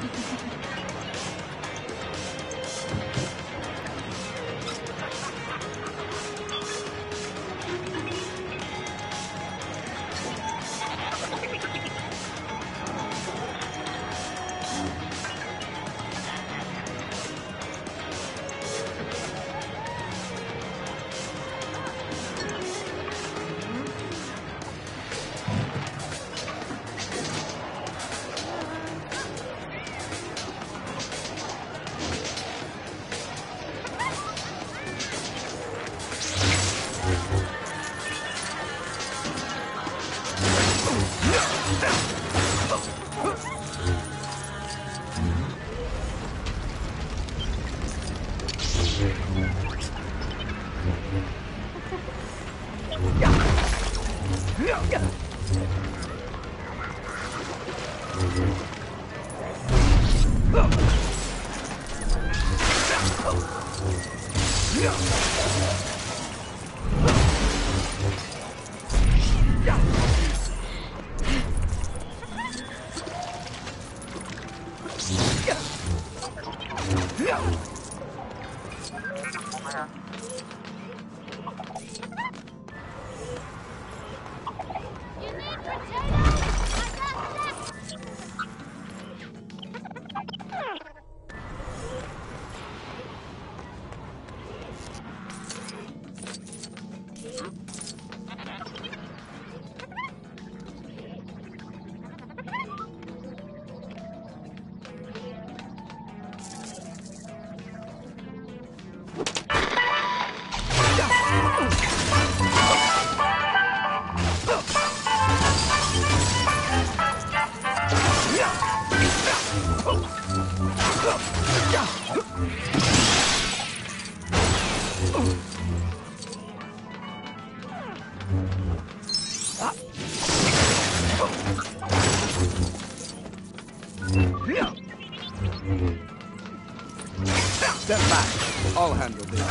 Step back. I'll handle this.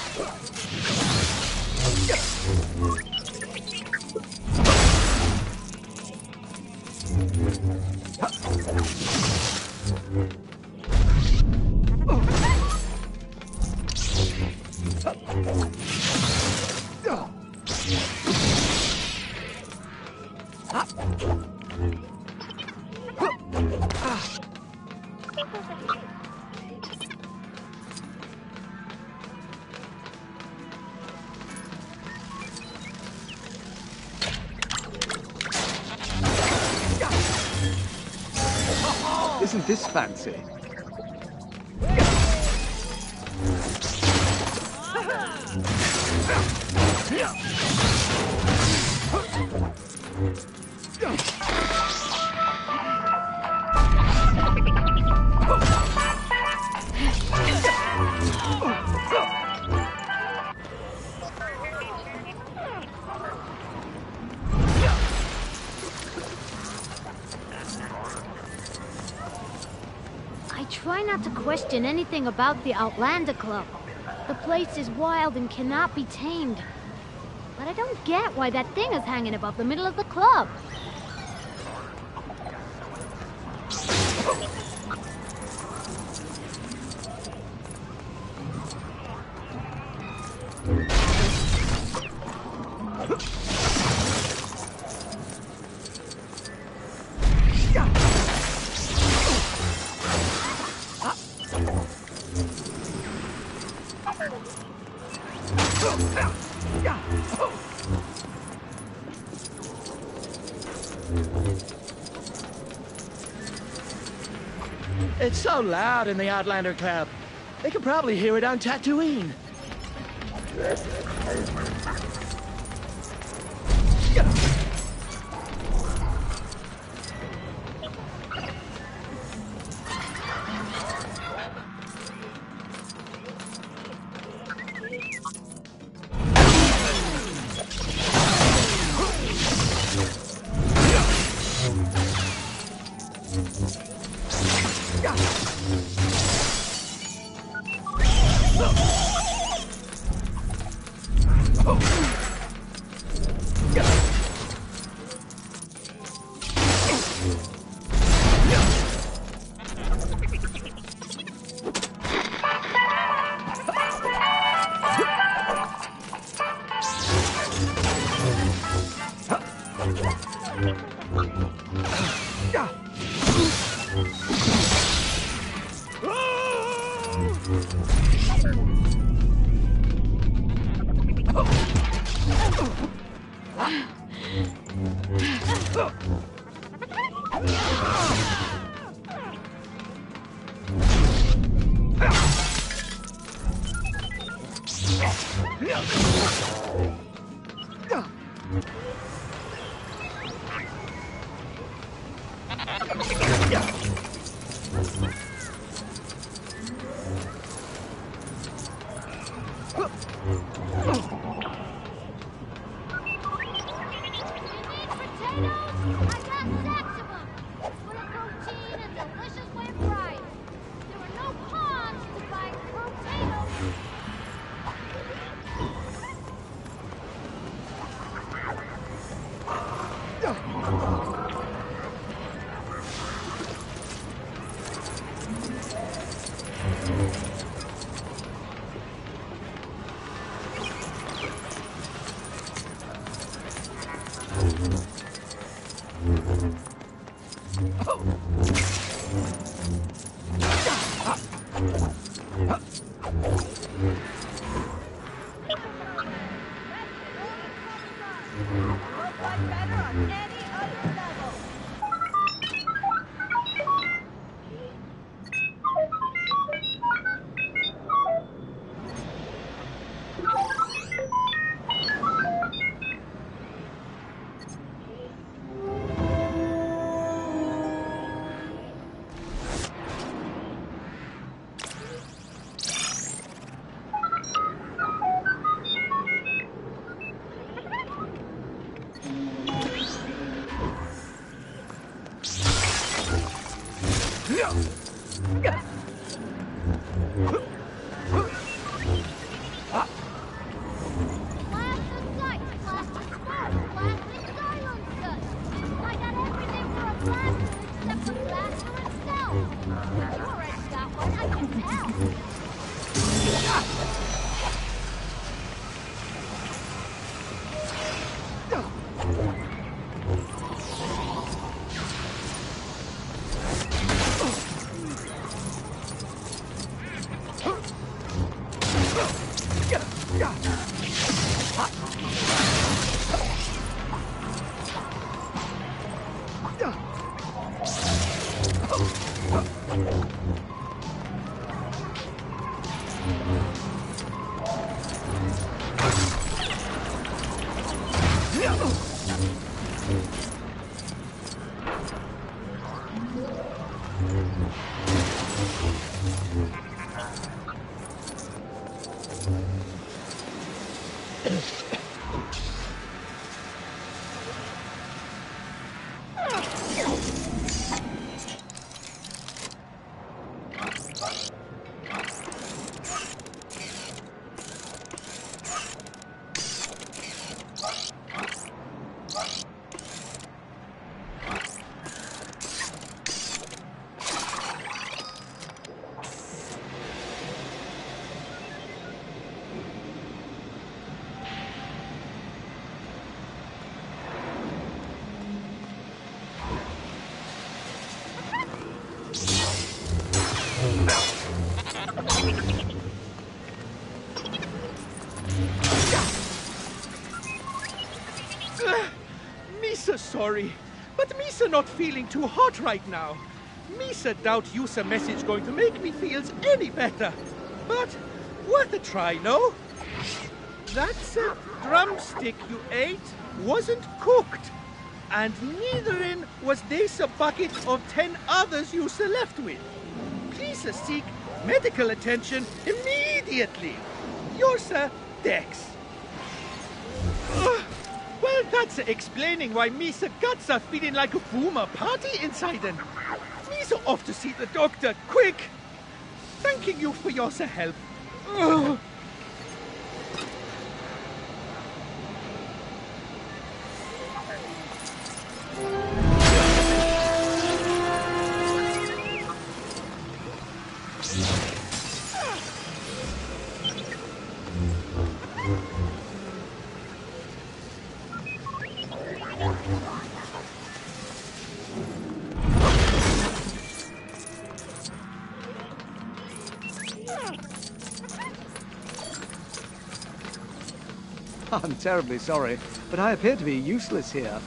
Isn't this fancy? Try not to question anything about the Outlander Club. The place is wild and cannot be tamed. But I don't get why that thing is hanging above the middle of the club. It's so loud in the Outlander Club. They could probably hear it on Tatooine. Misa sorry, but Misa not feeling too hot right now. Misa doubt Yusa message going to make me feels any better. But worth a try, no? That's a drumstick you ate wasn't cooked. And neither in was this a bucket of 10 others Yusa left with. Please seek medical attention immediately. Yusa Dex. Well, that's explaining why Misa guts are feeling like a boomer party inside and Misa off to see the doctor, quick! Thanking you for your help. Ugh. I'm terribly sorry, but I appear to be useless here.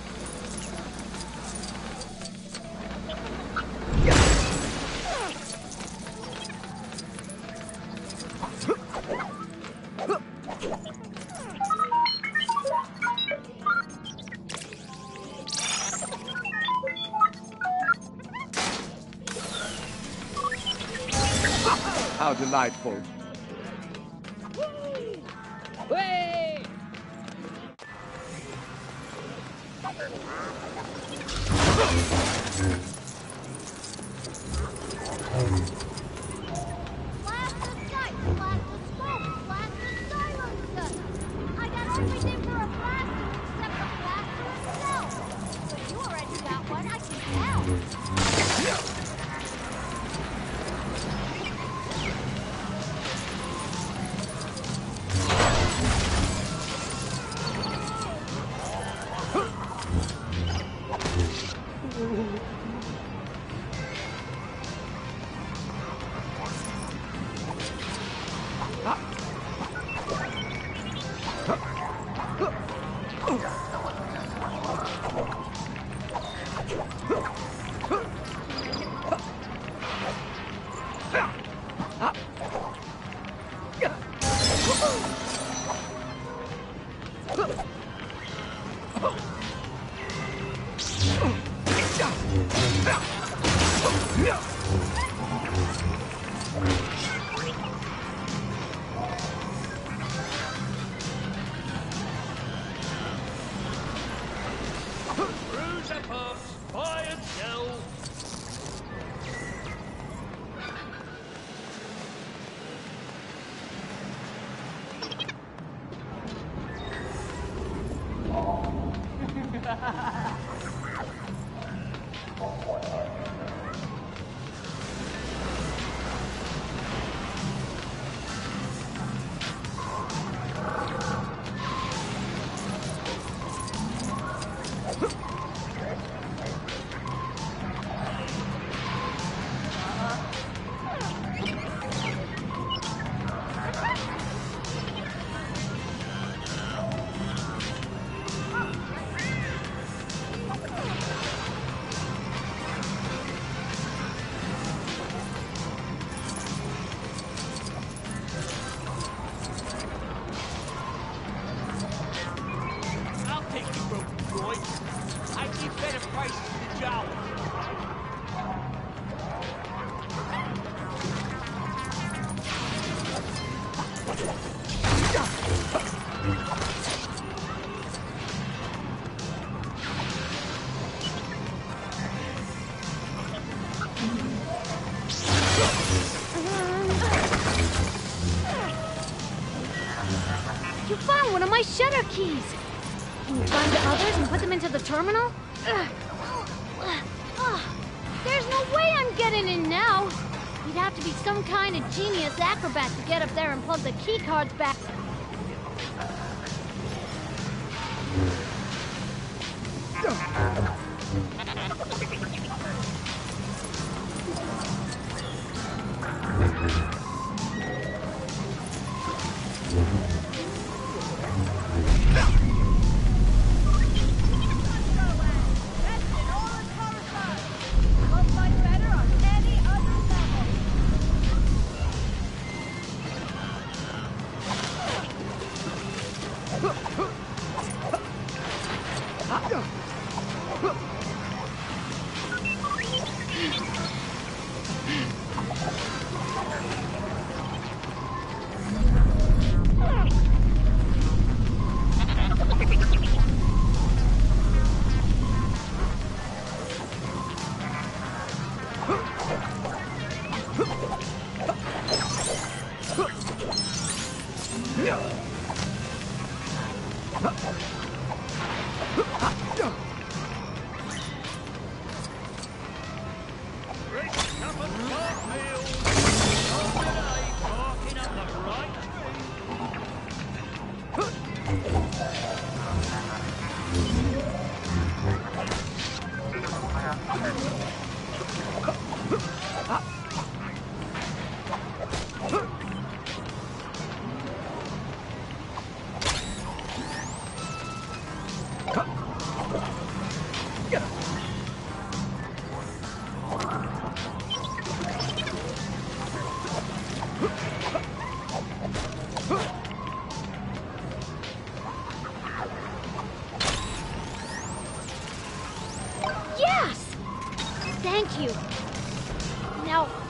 How delightful. Way! Blast the sight, blast the smoke, blast the silencer. I got everything for a blaster except the blaster itself. But you already got one, I can tell. Bruiser pups, buy and sell. I'll take you, broken boy. I give better prices for the jowl. You found one of my shutter keys. Can you find the others and put them into the terminal? There's no way I'm getting in now. You'd have to be some kind of genius acrobat to get up there and plug the key cards back.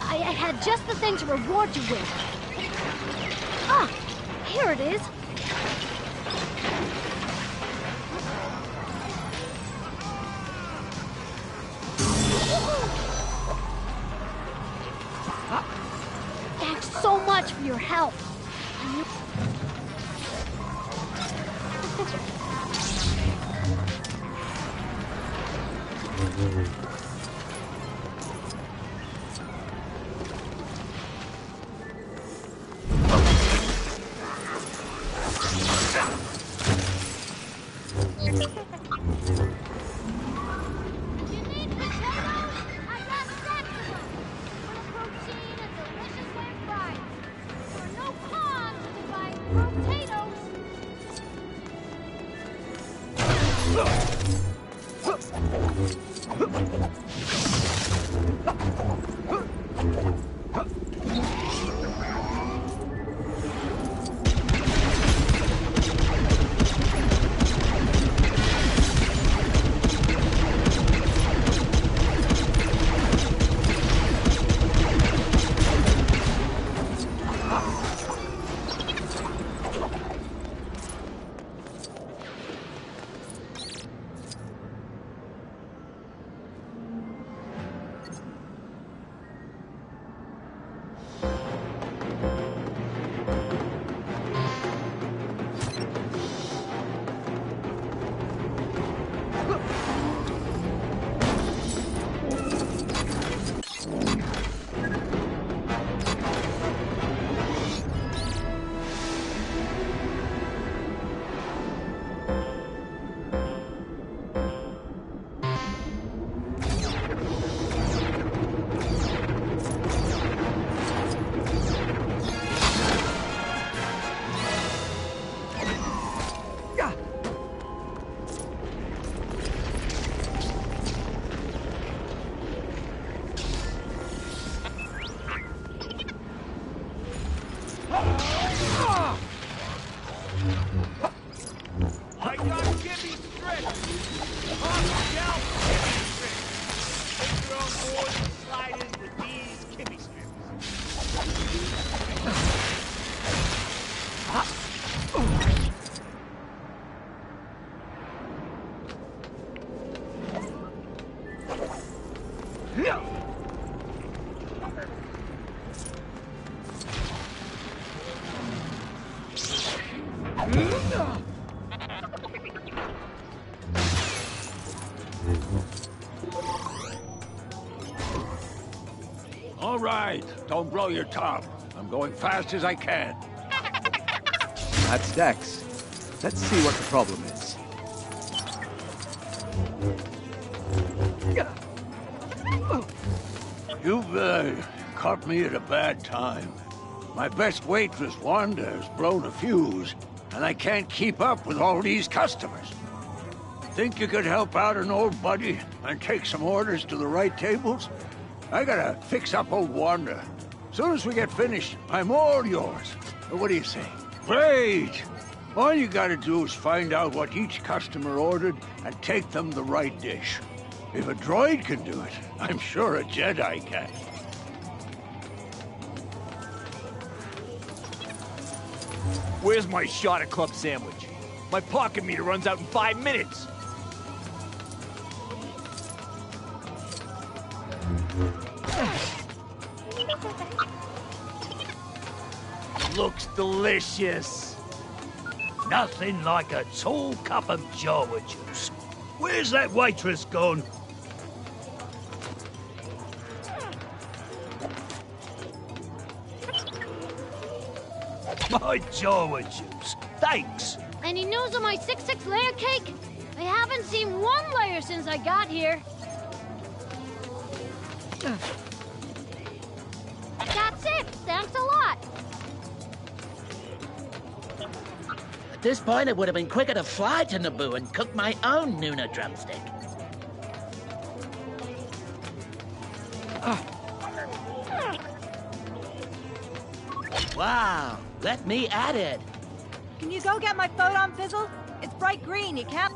I had just the thing to reward you with. Ah, here it is. Thanks so much for your help. I got Kimmy stripped! Off the shelf, Kimmy strips! Take your own board and slide in with these Kimmy strips. All right, don't blow your top. I'm going fast as I can. That's Dex. Let's see what the problem is. You've caught me at a bad time. My best waitress, Wanda, has blown a fuse, and I can't keep up with all these customers. Think you could help out an old buddy and take some orders to the right tables? I gotta fix up old Wanda. Soon as we get finished, I'm all yours. What do you say? Great! All you gotta do is find out what each customer ordered and take them the right dish. If a droid can do it, I'm sure a Jedi can. Where's my shot at club sandwich? My pocket meter runs out in 5 minutes. Looks delicious. Nothing like a tall cup of Jawa juice. Where's that waitress gone? My Jawa juice. Thanks. Any news on my 6-6 layer cake? I haven't seen one layer since I got here. That's it. Thanks a lot. At this point, it would have been quicker to fly to Naboo and cook my own Nuna drumstick. Wow, let me at it. Can you go get my photon fizzle? It's bright green, you can't...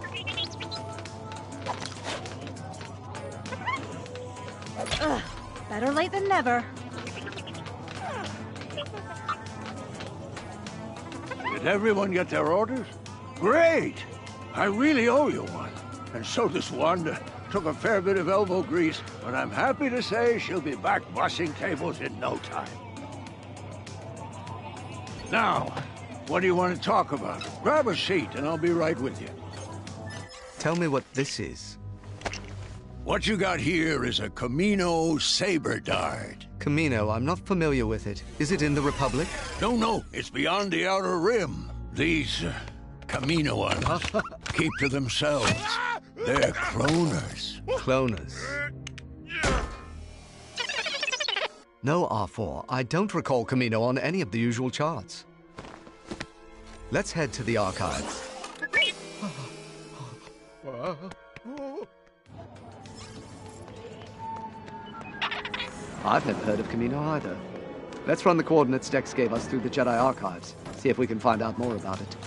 Ugh, Better late than never. Did everyone get their orders? Great! I really owe you one. And so does Wanda. Took a fair bit of elbow grease, but I'm happy to say she'll be back washing tables in no time. Now, what do you want to talk about? Grab a seat and I'll be right with you. Tell me what this is. What you got here is a Camino saber dart. Camino, I'm not familiar with it. Is it in the Republic? No, it's beyond the Outer Rim. These Caminoans keep to themselves. They're cloners. Cloners. No, R4. I don't recall Camino on any of the usual charts. Let's head to the archives. I've never heard of Camino either. Let's run the coordinates Dex gave us through the Jedi archives. See if we can find out more about it.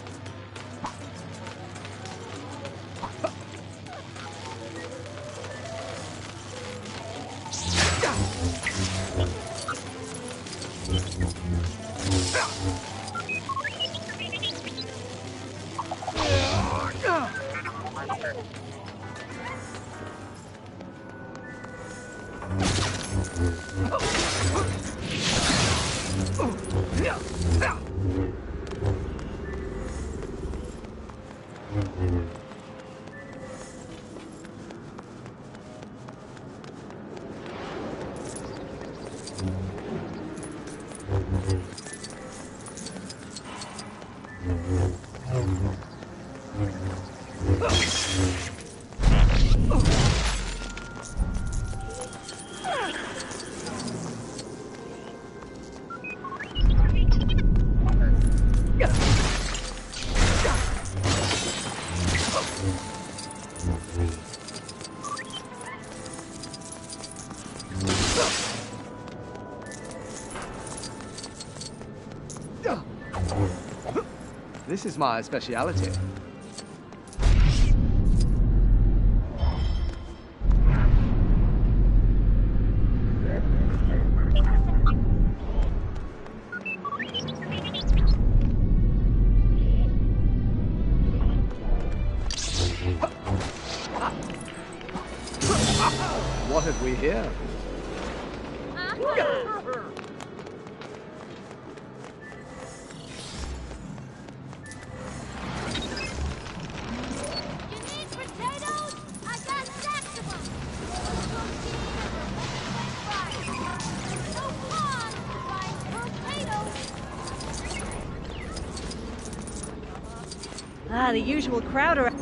This is my speciality. What have we here? Ah, the usual crowd around.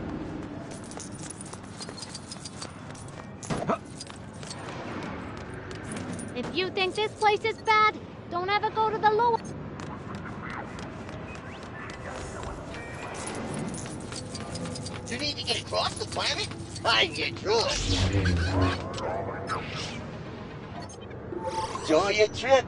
If you think this place is bad, don't ever go to the lower... You need to get across the planet? I can get through it. Enjoy your trip.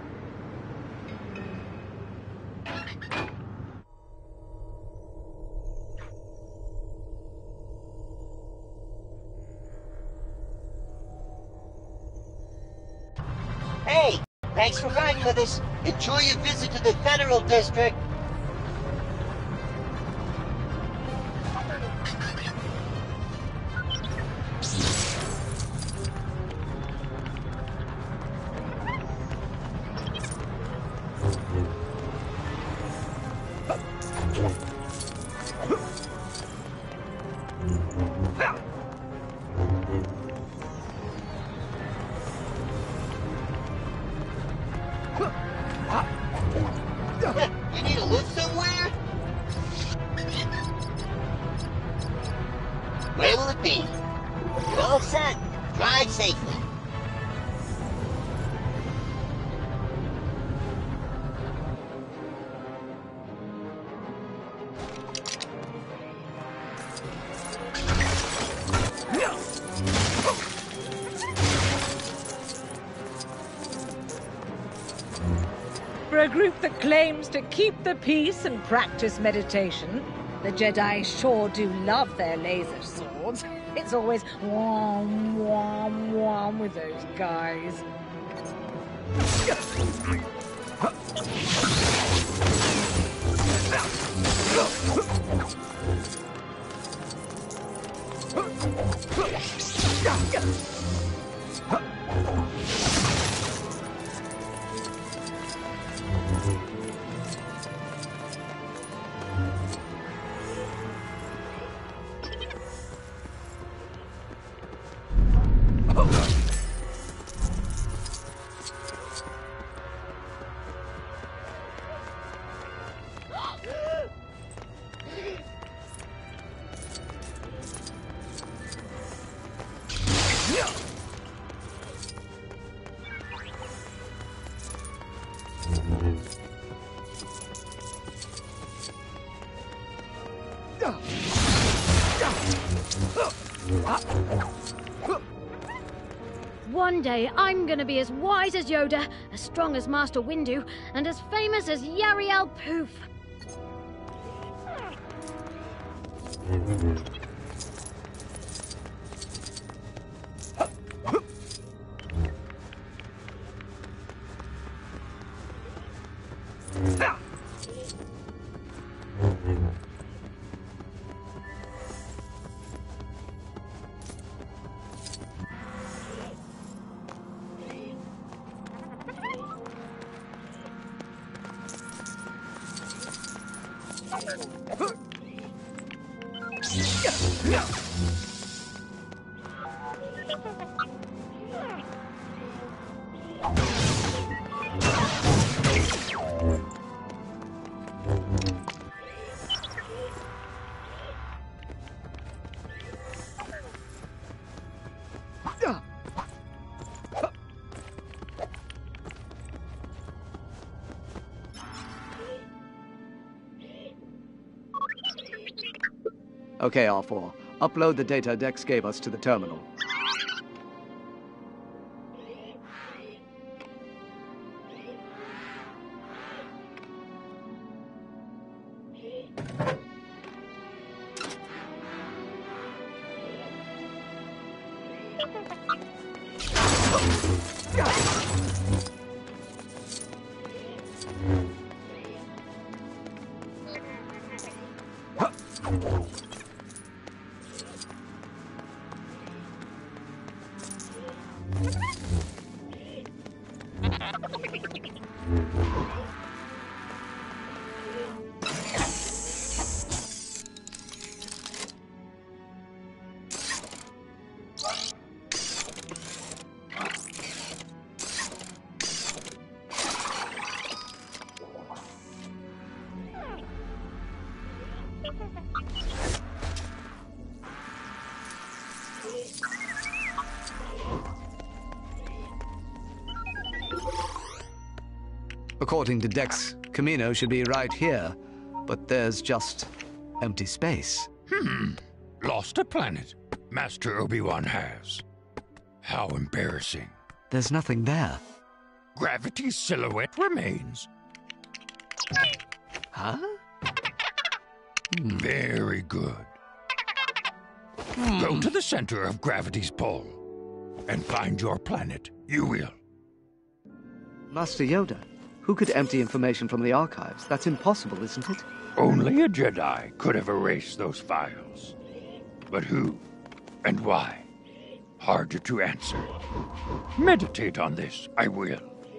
Hey, thanks for riding with us. Enjoy your visit to the Federal District. You need to live somewhere? Where will it be? You're all set. Drive safely. For a group that claims to keep the peace and practice meditation, the Jedi sure do love their laser swords. It's always wham, wham, wham with those guys. One day, I'm gonna be as wise as Yoda, as strong as Master Windu, and as famous as Yariel Poof. Okay, R4. Upload the data Dex gave us to the terminal. According to Dex, Kamino should be right here, but there's just empty space. Lost a planet. Master Obi-Wan has. How embarrassing. There's nothing there. Gravity's silhouette remains. Huh? Very good. Go to the center of gravity's pull and find your planet. You will. Master Yoda, who could empty information from the archives? That's impossible, isn't it? Only a Jedi could have erased those files. But who and why? Harder to answer. Meditate on this, I will.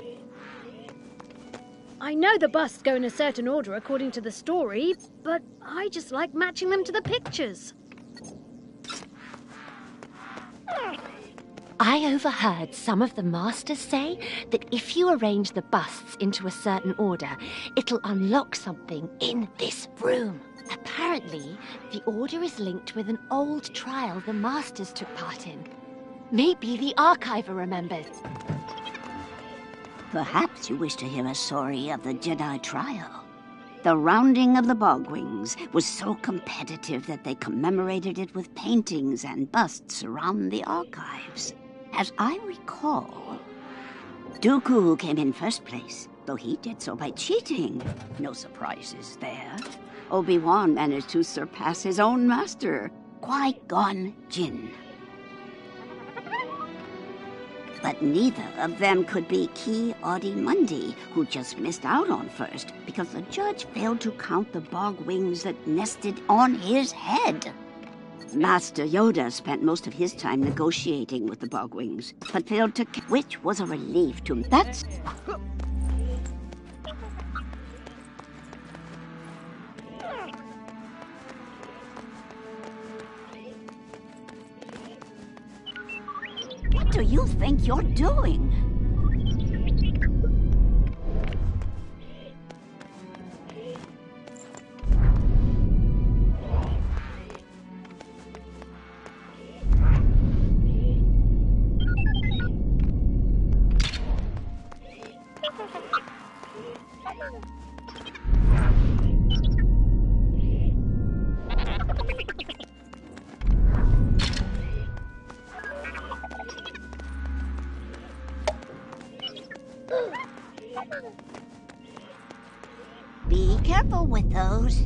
I know the busts go in a certain order according to the story, but I just like matching them to the pictures. I overheard some of the masters say that if you arrange the busts into a certain order, it'll unlock something in this room. Apparently, the order is linked with an old trial the masters took part in. Maybe the archiver remembers. Perhaps you wish to hear a story of the Jedi trial. The rounding of the Bogwings was so competitive that they commemorated it with paintings and busts around the archives. As I recall, Dooku came in first place, though he did so by cheating. No surprises there. Obi-Wan managed to surpass his own master. Qui-Gon Jinn. But neither of them could be Ki-Adi-Mundi, who just missed out on first because the judge failed to count the bog wings that nested on his head. Master Yoda spent most of his time negotiating with the bog wings, but failed to which was a relief to that's... What do you think you're doing? Be careful with those.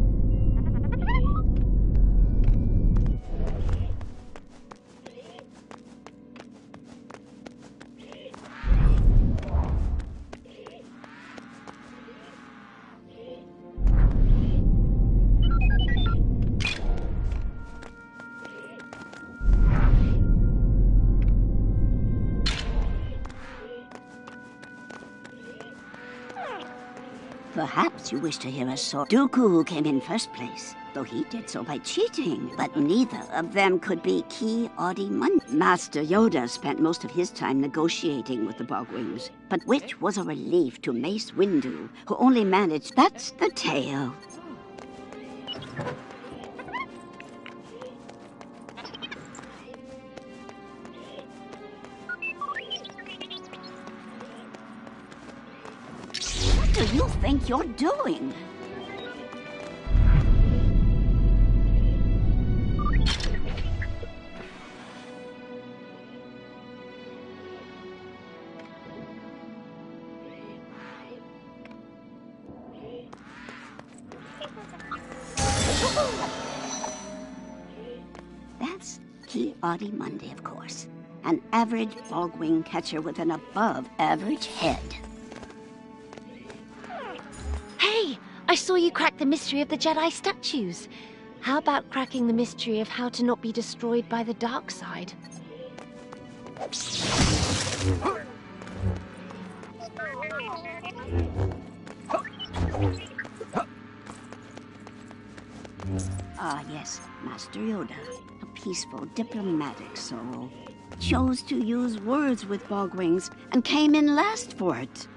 Perhaps you wish to hear a sword. Dooku came in first place, though he did so by cheating. But neither of them could be Ki-Adi-Mundi. Master Yoda spent most of his time negotiating with the Bogwings, but which was a relief to Mace Windu, who only managed... That's the tale. What do you think you're doing? That's Ki-Adi-Mundi, of course. An average bogwing catcher with an above-average head. Hey, I saw you crack the mystery of the Jedi statues. How about cracking the mystery of how to not be destroyed by the dark side? Ah, yes, Master Yoda, a peaceful, diplomatic soul, chose to use words with bogwings and came in last for it.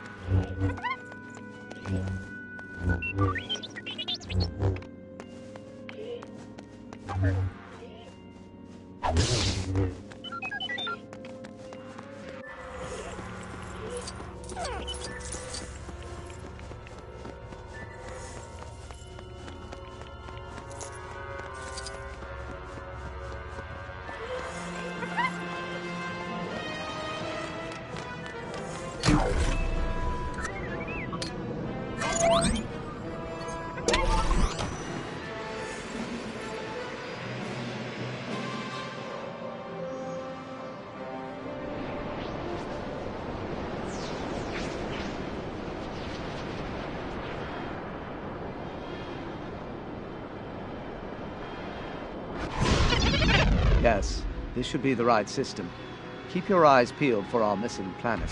Yes, this should be the right system. Keep your eyes peeled for our missing planets.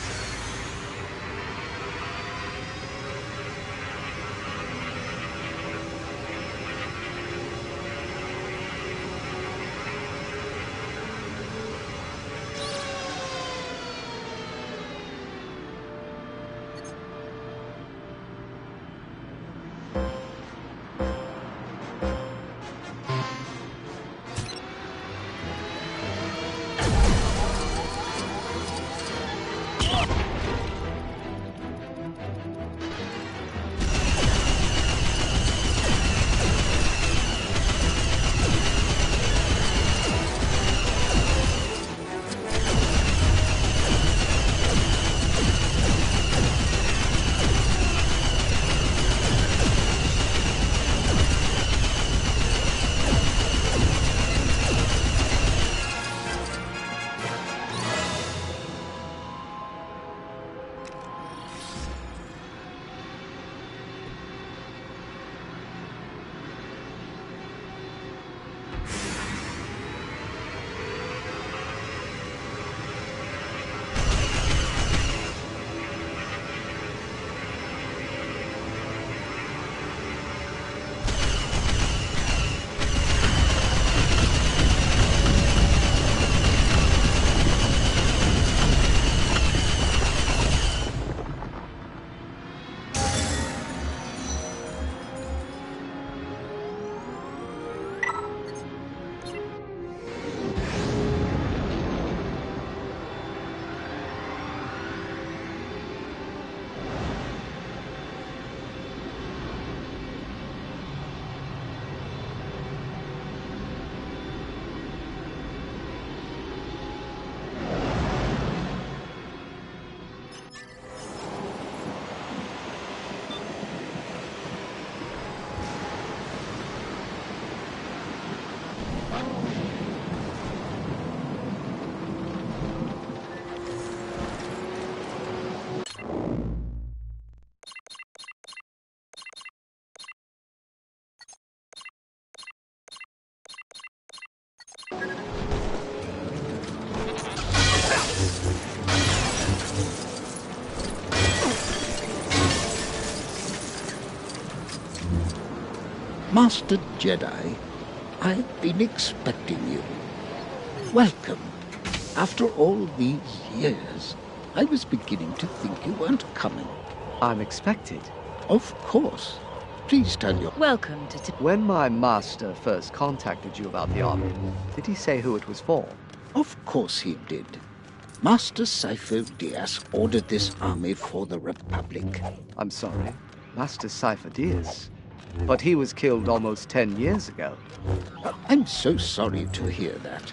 Master Jedi, I've been expecting you. Welcome. After all these years, I was beginning to think you weren't coming. I'm expected. Of course. Please tell your... Welcome to... When my master first contacted you about the army, did he say who it was for? Of course he did. Master Sifo Dyas ordered this army for the Republic. I'm sorry. Master Sifo Dyas? But he was killed almost 10 years ago. I'm so sorry to hear that.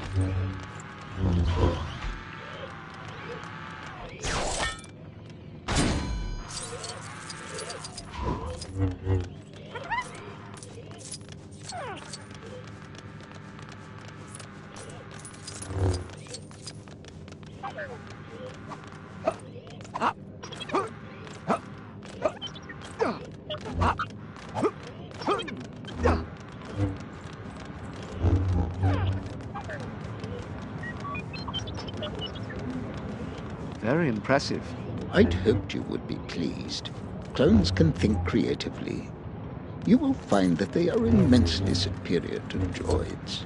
Very impressive. I'd hoped you would be pleased. Clones can think creatively. You will find that they are immensely superior to droids.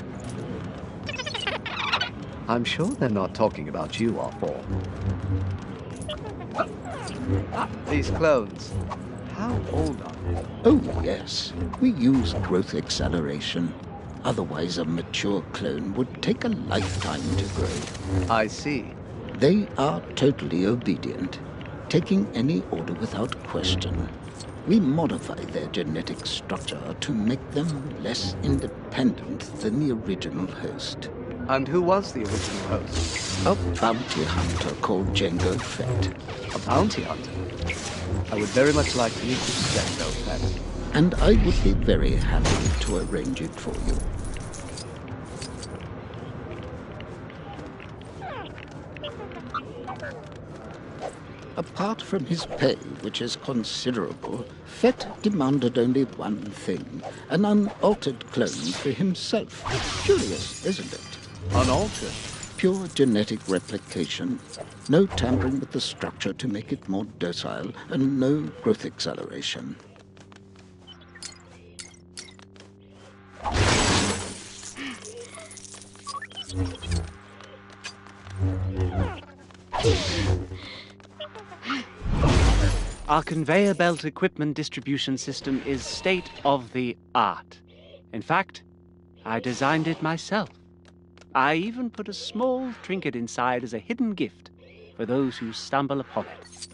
I'm sure they're not talking about you, R4. These clones, how old are they? Oh, yes. We use growth acceleration. Otherwise, a mature clone would take a lifetime to grow. I see. They are totally obedient, taking any order without question. We modify their genetic structure to make them less independent than the original host. And who was the original host? A bounty hunter called Jango Fett. A bounty hunter? I would very much like to meet this Jango Fett. And I would be very happy to arrange it for you. Apart from his pay, which is considerable, Fett demanded only one thing, an unaltered clone for himself. Curious, isn't it? Unaltered? Pure genetic replication. No tampering with the structure to make it more docile, and no growth acceleration. Our conveyor belt equipment distribution system is state-of-the-art. In fact, I designed it myself. I even put a small trinket inside as a hidden gift for those who stumble upon it.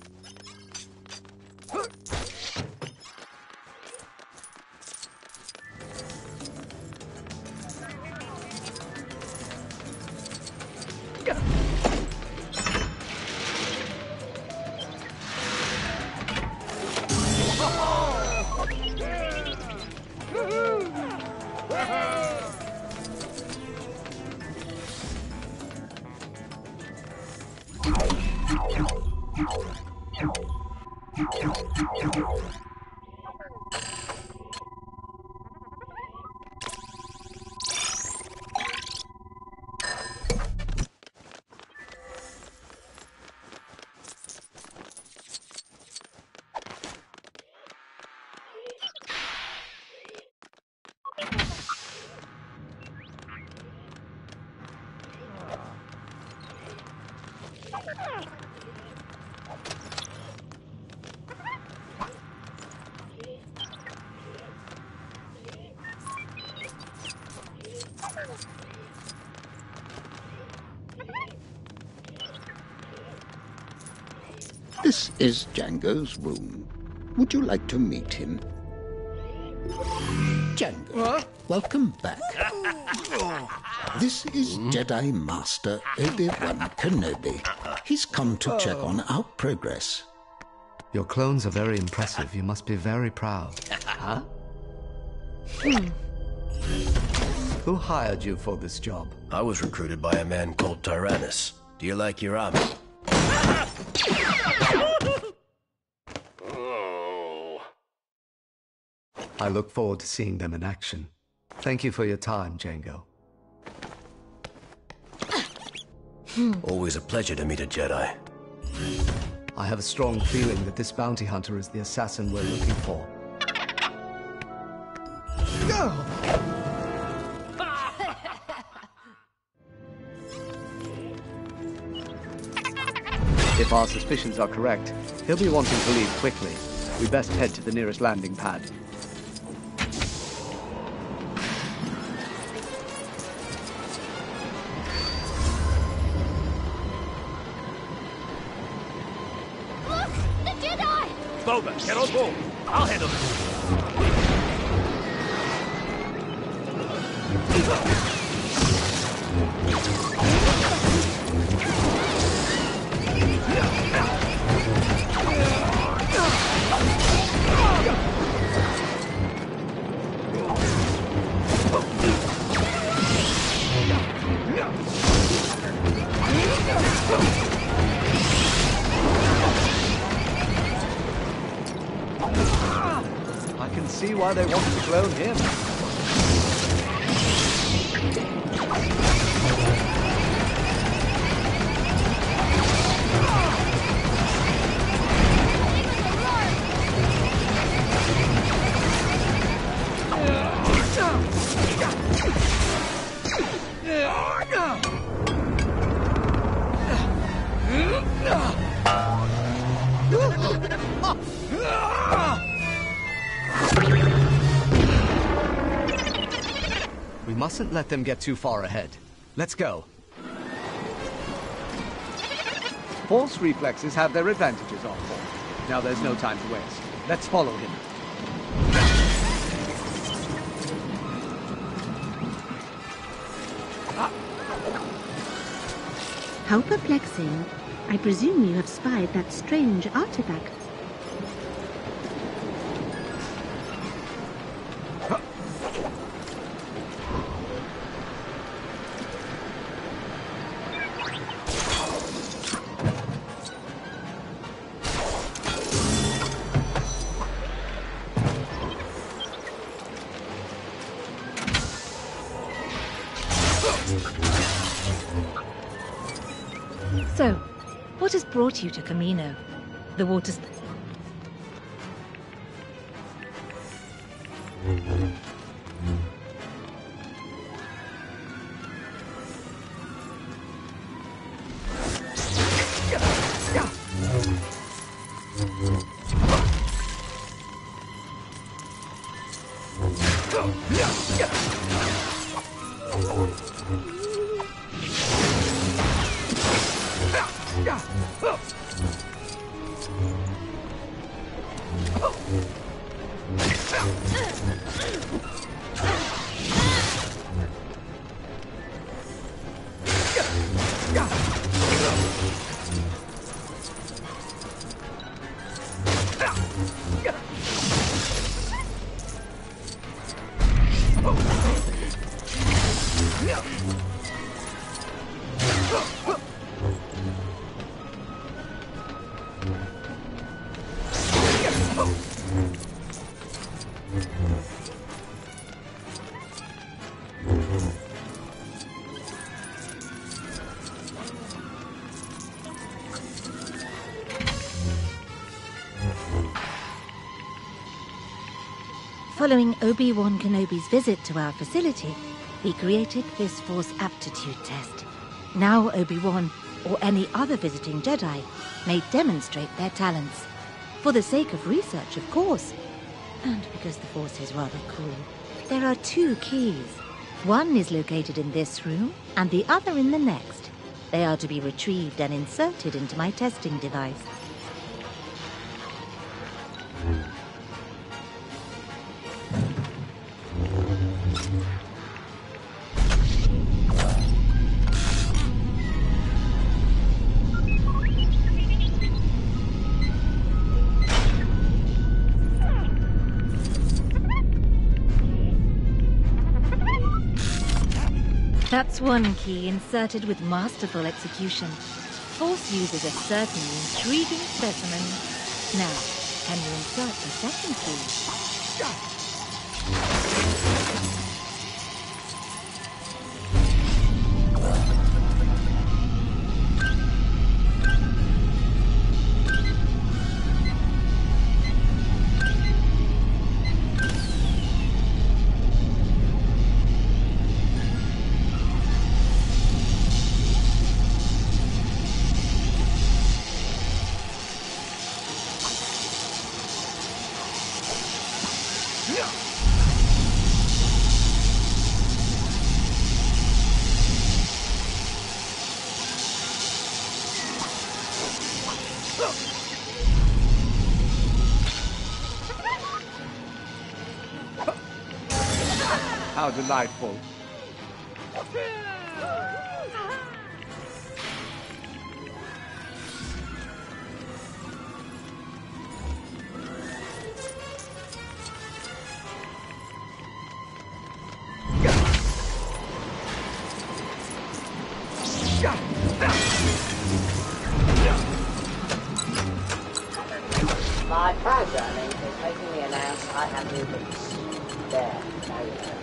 This is Jango's room. Would you like to meet him? Jango, welcome back. This is Jedi Master Obi-Wan Kenobi. He's come to check on our progress. Your clones are very impressive. You must be very proud. Huh? Who hired you for this job? I was recruited by a man called Tyrannus. Do you like your army? I look forward to seeing them in action. Thank you for your time, Jango. Always a pleasure to meet a Jedi. I have a strong feeling that this bounty hunter is the assassin we're looking for. If our suspicions are correct, he'll be wanting to leave quickly. We best head to the nearest landing pad. Look! The Jedi! Boba, get on board. I'll handle I can see why they want to clone him. We mustn't let them get too far ahead. Let's go. Force reflexes have their advantages, Arthur. Now there's no time to waste. Let's follow him. How perplexing. I presume you have spied that strange artifact. So, what has brought you to Kamino? The water's... Following Obi-Wan Kenobi's visit to our facility, we created this Force aptitude test. Now Obi-Wan, or any other visiting Jedi, may demonstrate their talents. For the sake of research, of course. And because the Force is rather cool. There are 2 keys. One is located in this room, and the other in the next. They are to be retrieved and inserted into my testing device. That's one key inserted with masterful execution. Force uses a certainly intriguing specimen. Now, can you insert the second key? How delightful. My programming is making me announce I have movements. There, now you know.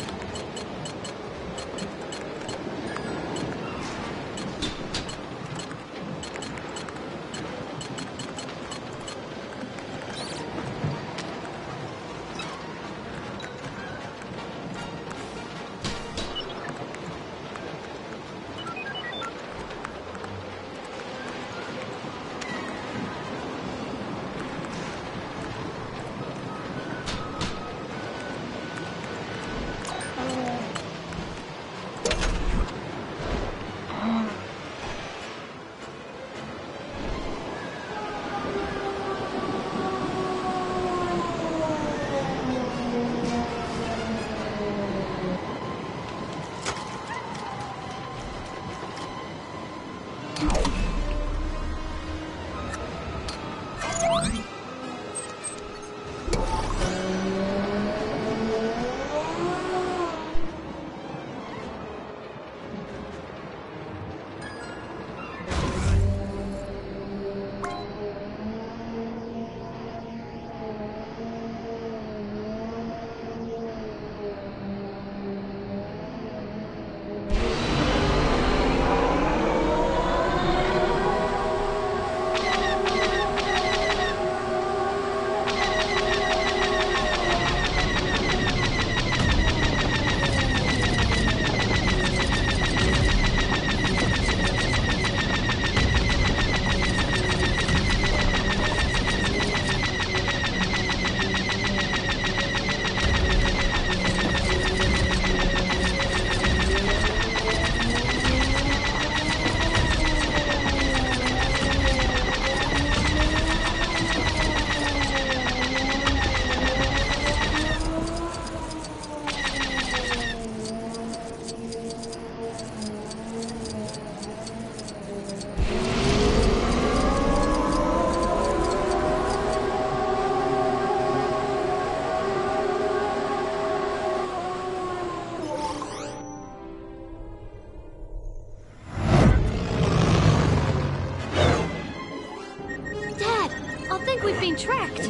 Tracked.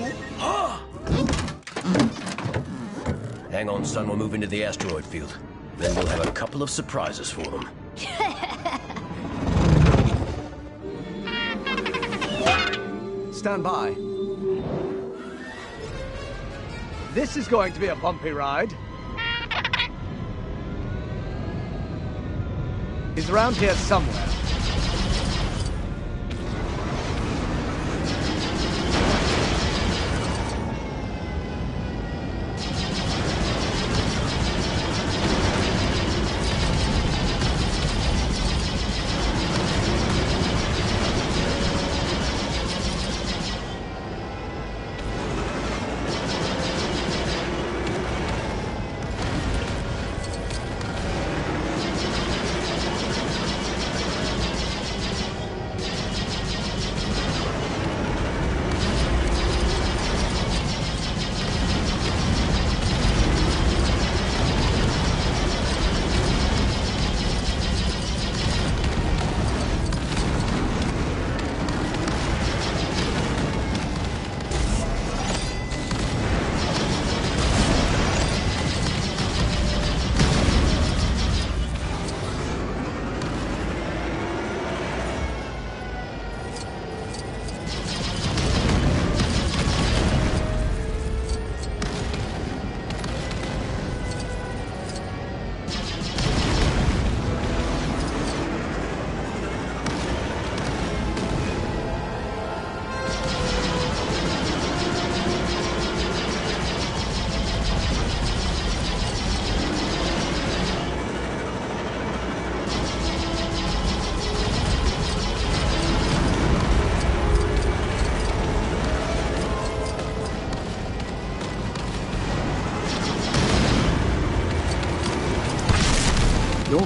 Hang on, son. We'll move into the asteroid field. Then we'll have a couple of surprises for them. Stand by. This is going to be a bumpy ride. He's around here somewhere.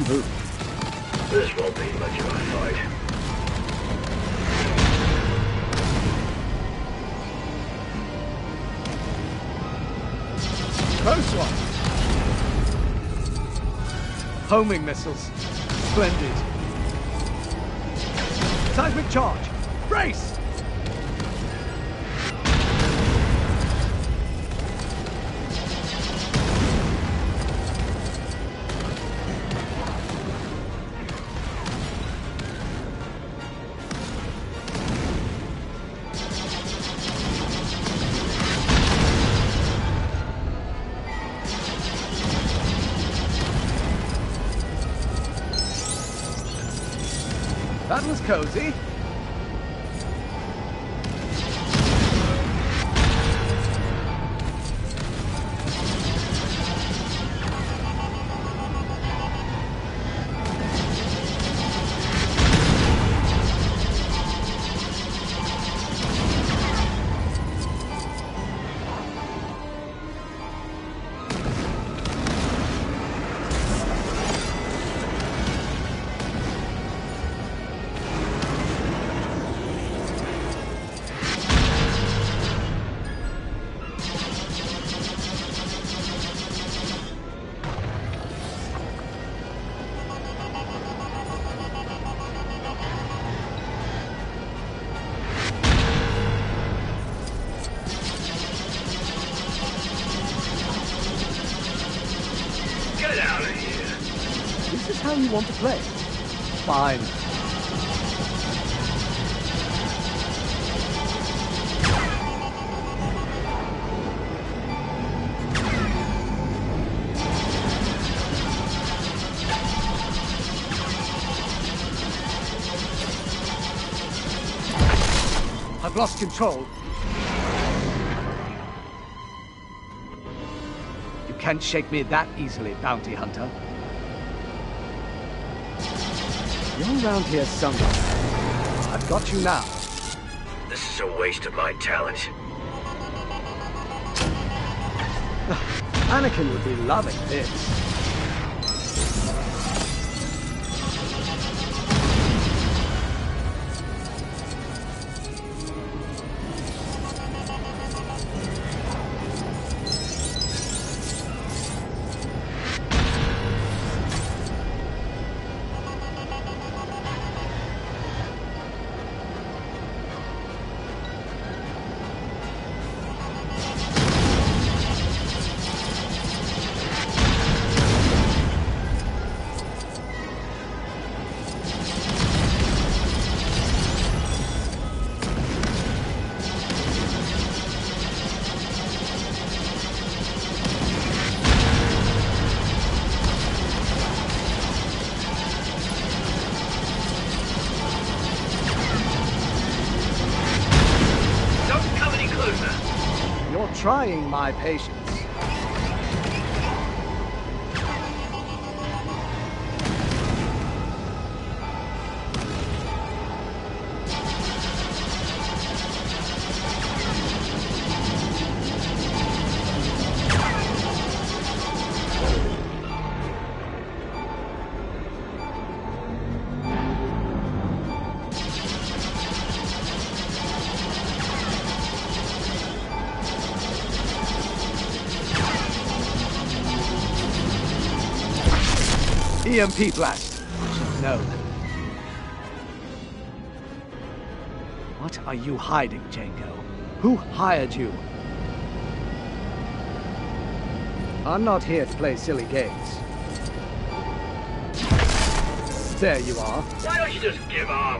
move. This won't be much of a fight. Close one. Homing missiles. Splendid. Seismic charge. Brace! That was cozy. This is how you want to play. Fine. I've lost control. You can't shake me that easily, bounty hunter. You're around here somewhere. I've got you now. This is a waste of my talent. Anakin would be loving this. Trying my patience. EMP blast. No. What are you hiding, Jango? Who hired you? I'm not here to play silly games. There you are. Why don't you just give up?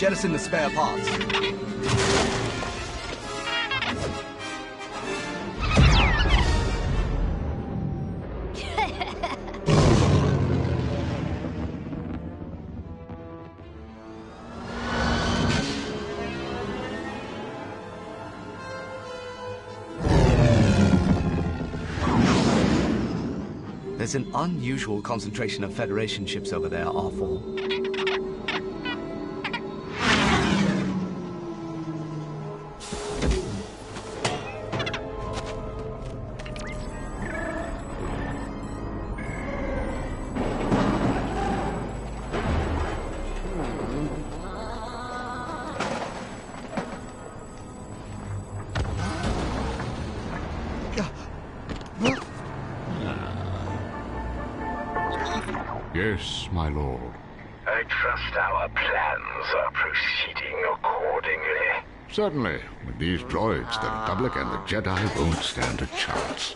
jettison the spare parts. There's an unusual concentration of Federation ships over there, R4. Yes, my lord. I trust our plans are proceeding accordingly. Certainly. With these droids, the Republic and the Jedi won't stand a chance.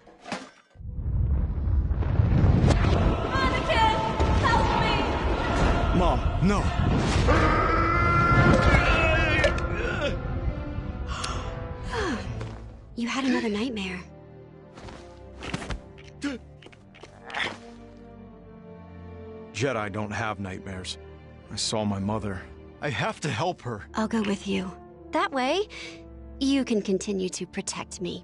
Mom, no. You had another nightmare. Jedi don't have nightmares. I saw my mother. I have to help her. I'll go with you. That way, you can continue to protect me.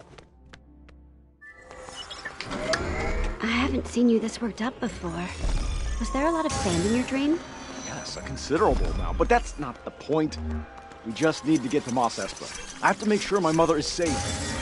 I haven't seen you this worked up before. Was there a lot of sand in your dream? Yes, a considerable amount, but that's not the point. We just need to get to Mos Espa. I have to make sure my mother is safe.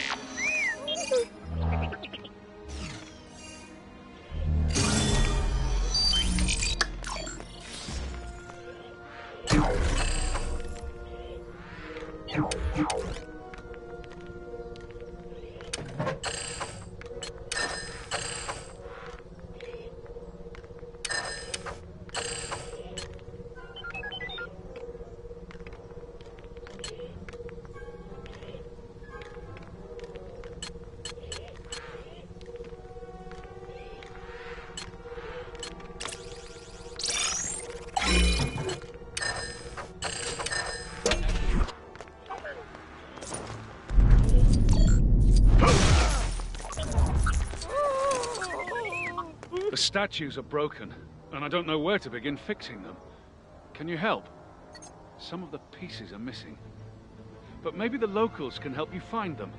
The statues are broken, and I don't know where to begin fixing them. Can you help? Some of the pieces are missing. But maybe the locals can help you find them.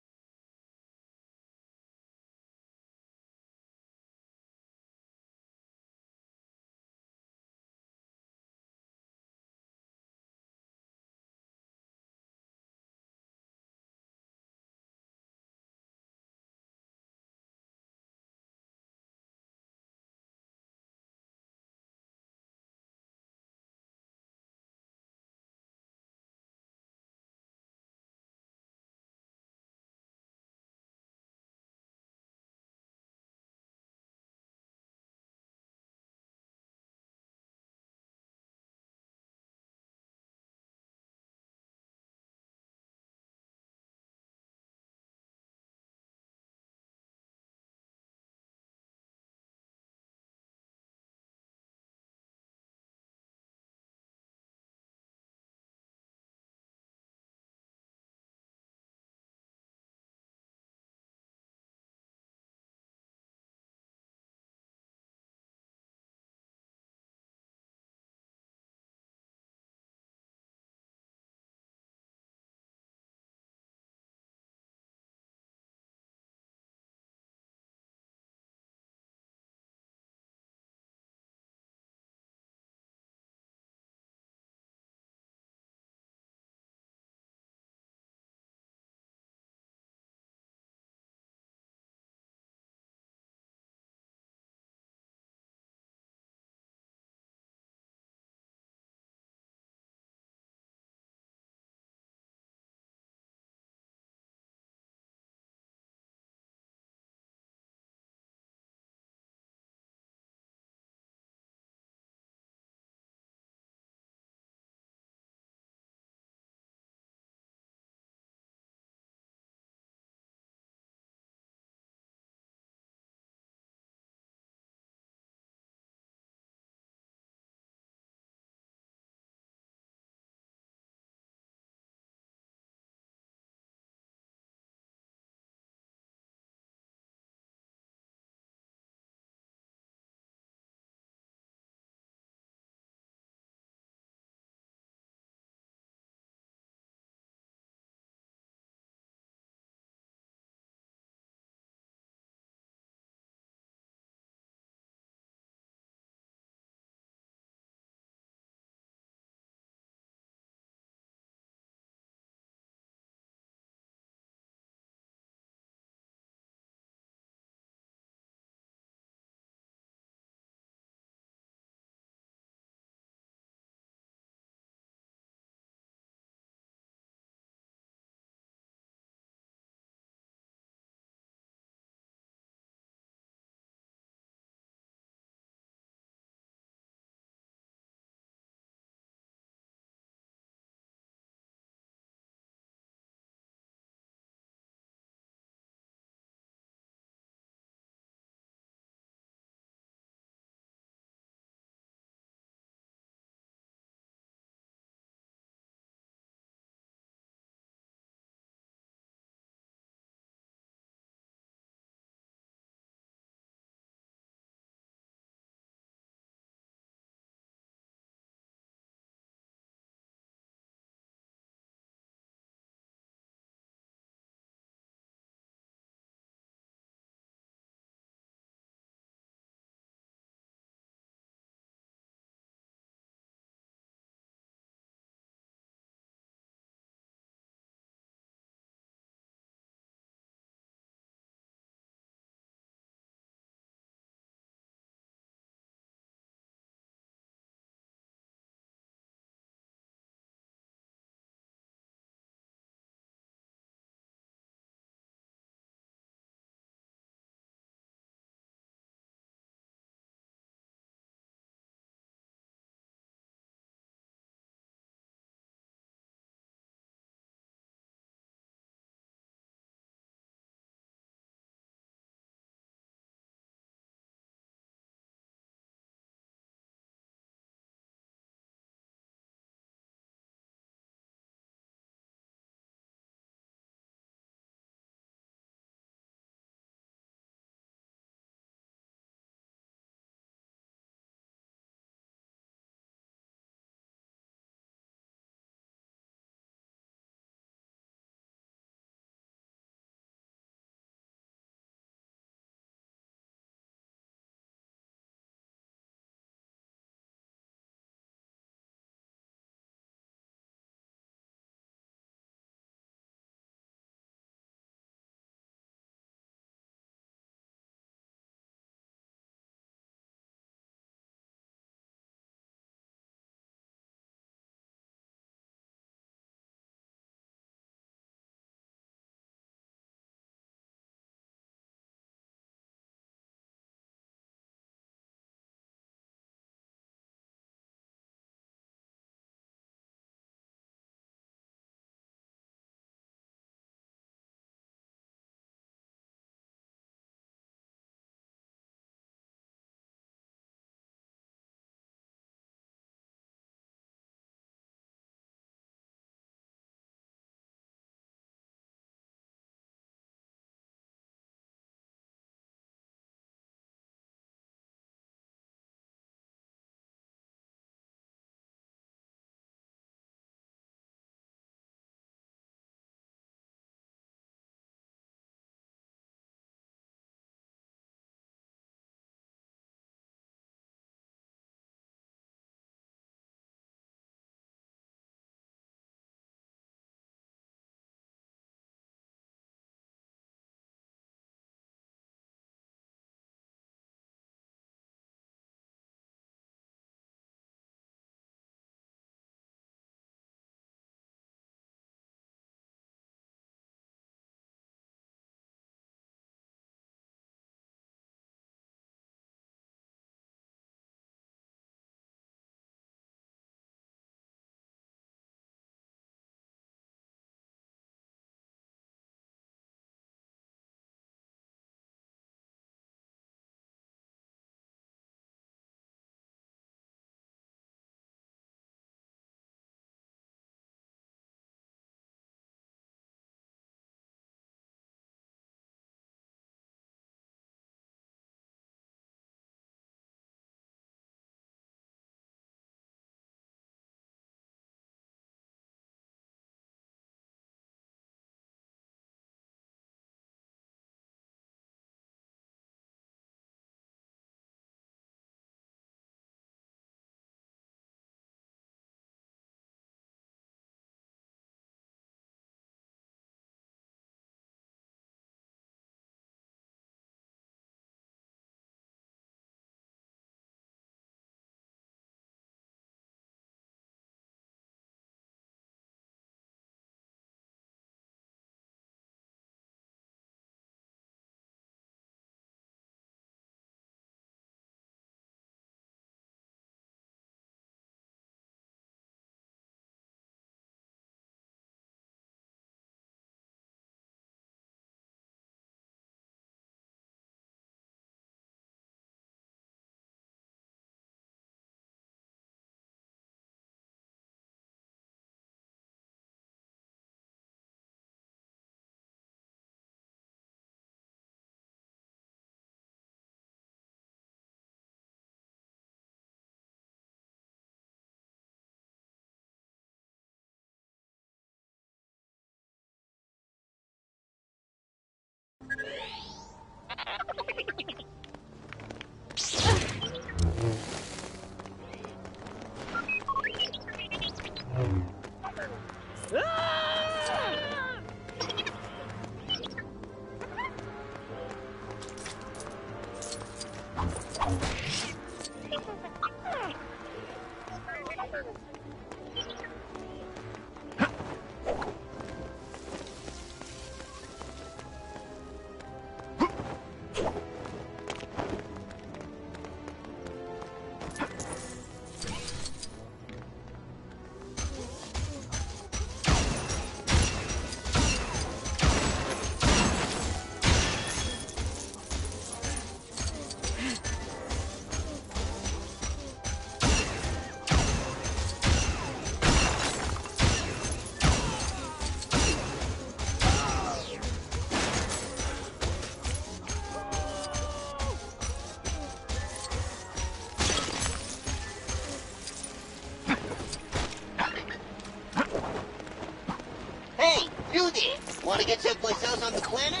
Hey, you there! Want to get someplace else on the planet?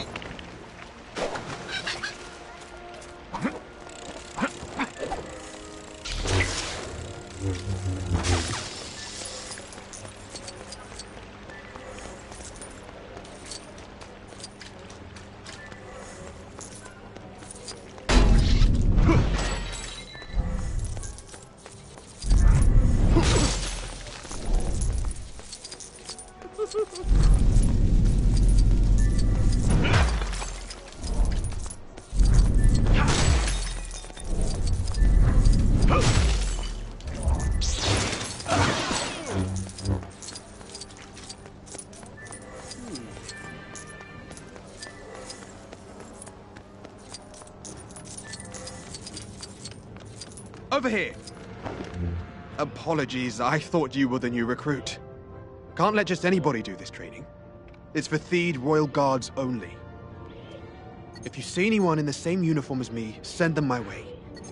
Over here! Apologies, I thought you were the new recruit. Can't let just anybody do this training. It's for Theed Royal Guards only. If you see anyone in the same uniform as me, send them my way.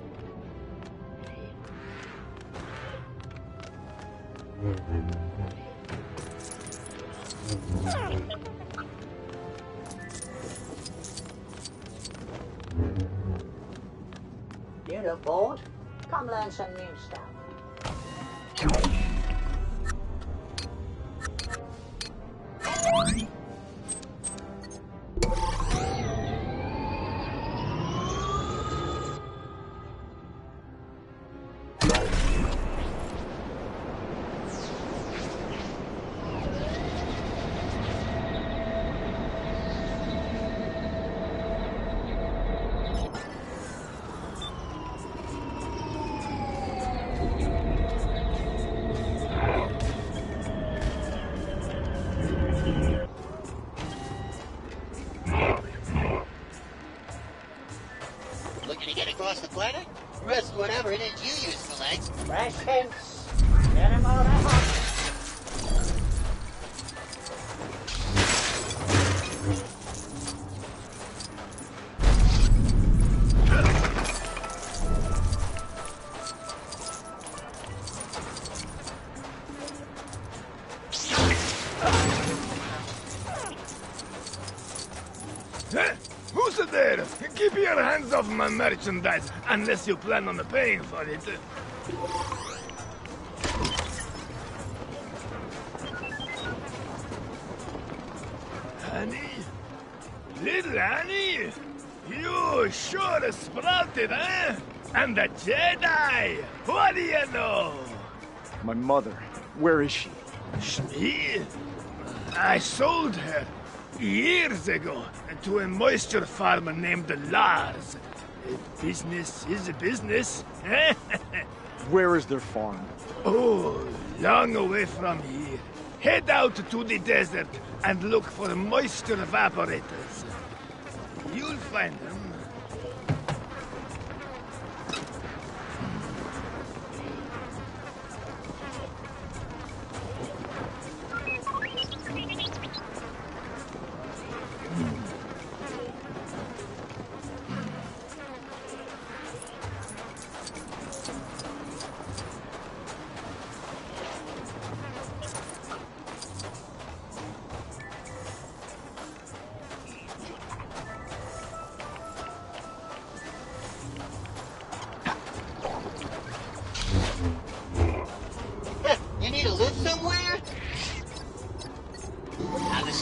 You look bored? Come learn some new stuff. Looking to get across the planet? Rest whatever it is you use for legs. Fresh hints. Get him all that hot. Who's there? Keep your hands off my merchandise, unless you plan on paying for it. Annie? Little Annie? You sure sprouted, eh? And the Jedi! What do you know? My mother. Where is she? Me? I sold her years ago to a moisture farmer named Lars. Business is a business. Where is their farm? Oh, long away from here. Head out to the desert and look for moisture evaporators. You'll find them.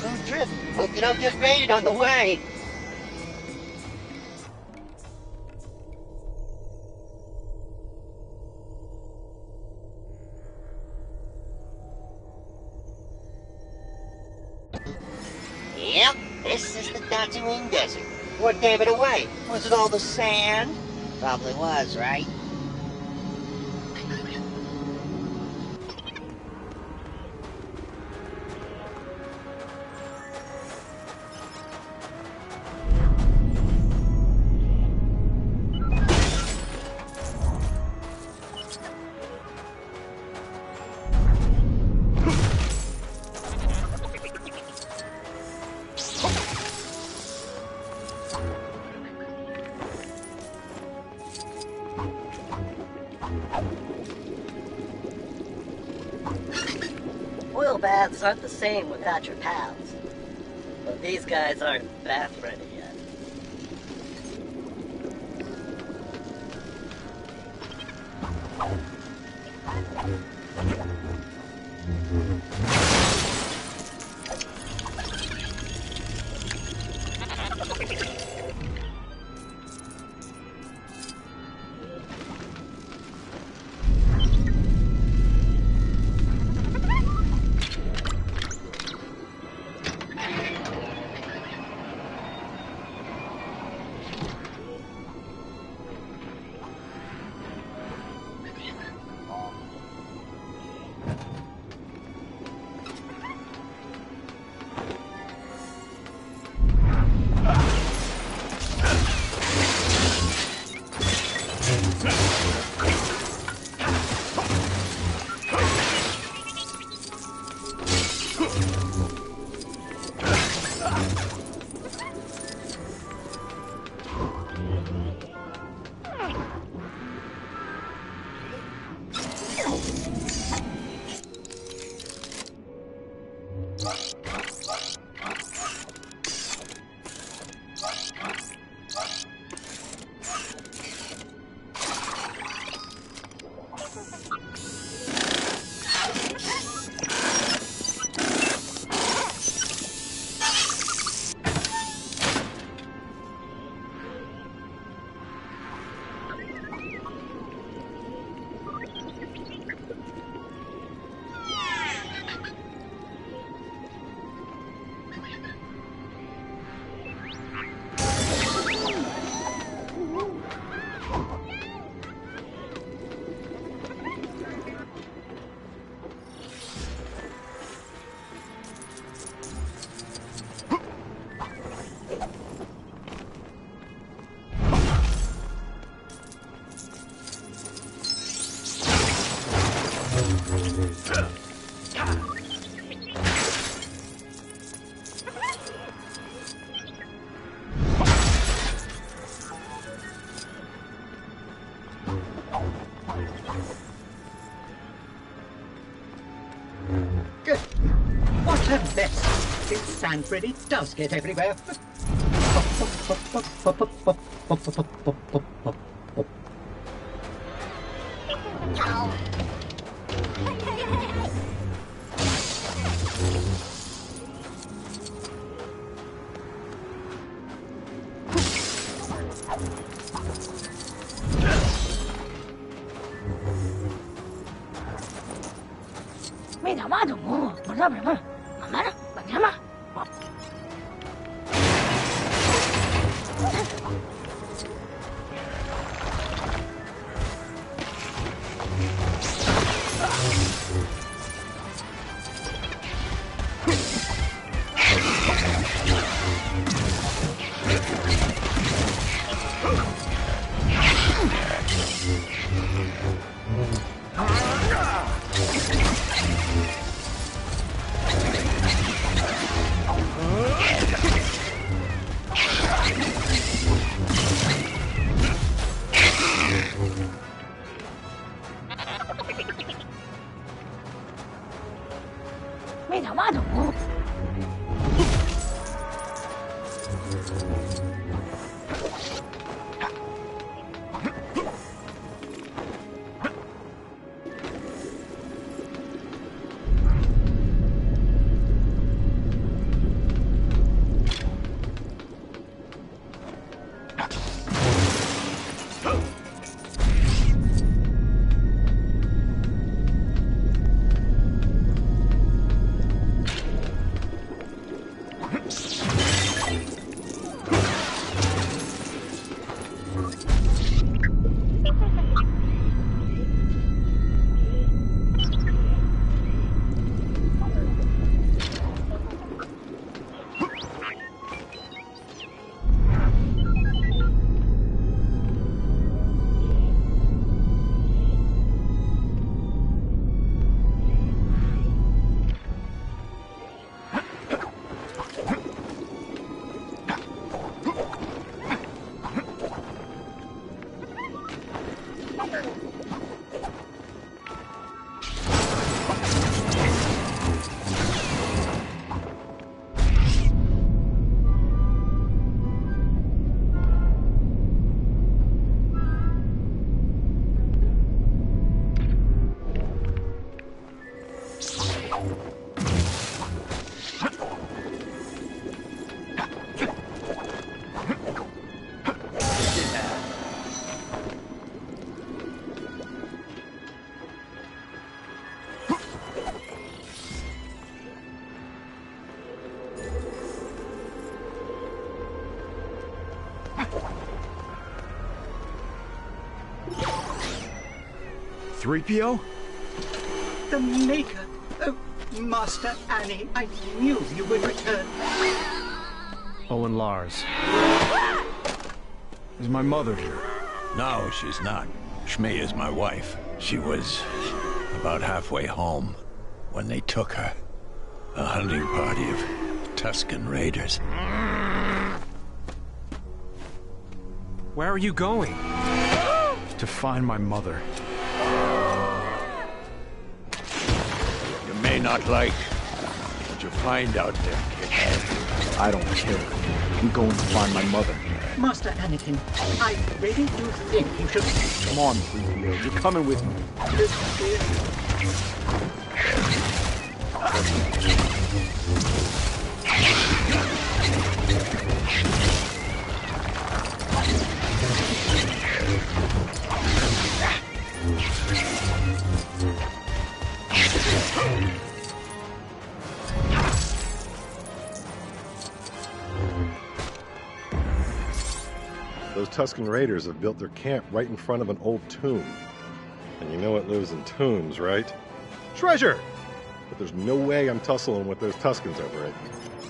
Smooth trip. Hope you don't get raided on the way. Yep, this is the Tatooine Desert. What gave it away? Was it all the sand? Probably was, right? Oil baths aren't the same without your pals. But these guys aren't bath ready yet. Good. What a mess. This sand really does get everywhere. C-3PO? The Maker. Oh, Master Annie, I knew you would return. Owen Lars. Is my mother here? No, she's not. Shmi is my wife. She was about halfway home when they took her. A hunting party of Tusken Raiders. Where are you going? To find my mother. You may not like what you find out there, kid. I don't care. I'm going to find my mother. Master Anakin, I really do think you should... Come on, 3PO. You're coming with me. Those Tusken Raiders have built their camp right in front of an old tomb. And you know what lives in tombs, right? Treasure! But there's no way I'm tussling with those Tuskens over it.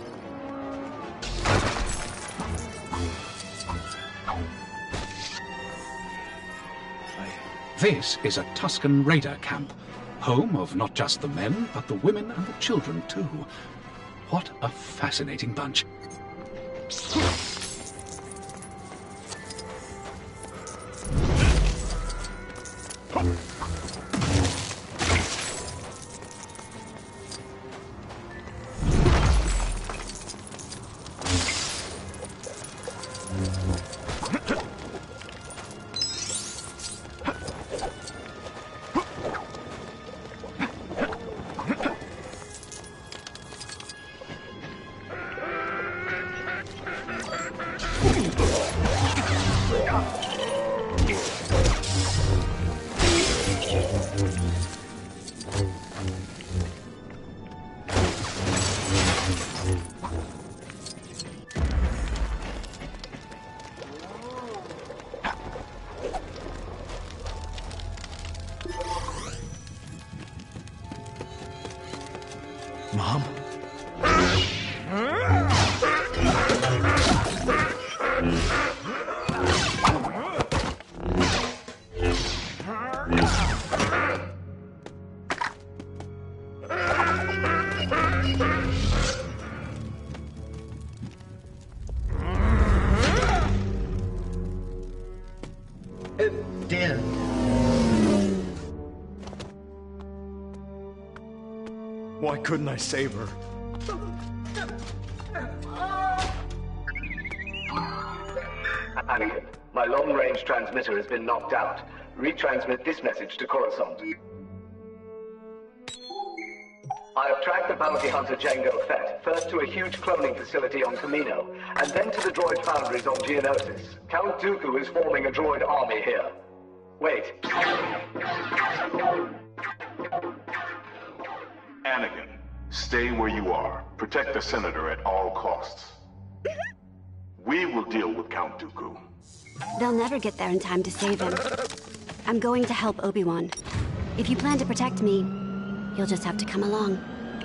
This is a Tusken Raider camp, home of not just the men, but the women and the children too. What a fascinating bunch. Mom? Dear. Why couldn't I save her? Anakin, my long-range transmitter has been knocked out. Retransmit this message to Coruscant. I have tracked the bounty hunter Jango Fett, first to a huge cloning facility on Kamino, and then to the droid foundries on Geonosis. Count Dooku is forming a droid army here. Wait. Anakin, stay where you are. Protect the Senator at all costs. We will deal with Count Dooku. They'll never get there in time to save him. I'm going to help Obi-Wan. If you plan to protect me, you'll just have to come along.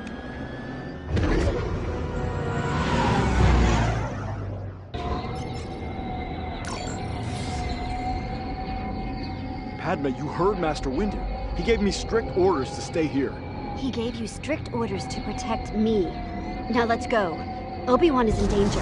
Padme, you heard Master Windu. He gave me strict orders to stay here. He gave you strict orders to protect me. Now let's go. Obi-Wan is in danger.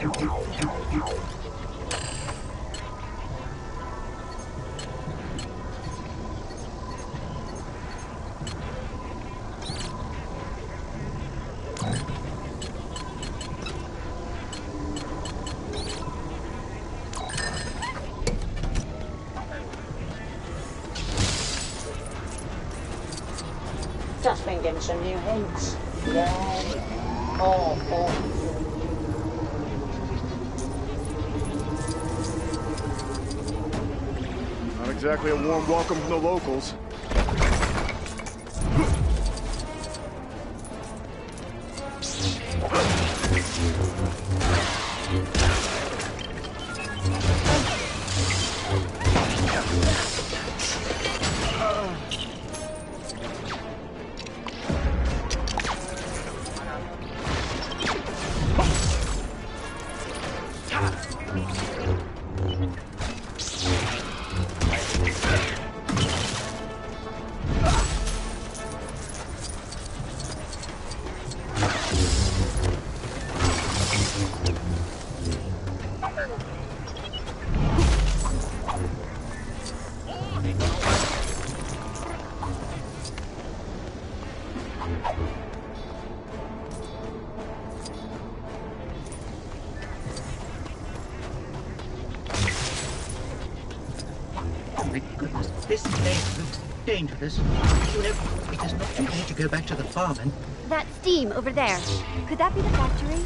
Just been getting some new hints. Yeah. Awful. Not exactly a warm welcome from the locals. My goodness, this place looks dangerous. You know, it is not too late to go back to the farm and... That steam over there. Could that be the factory?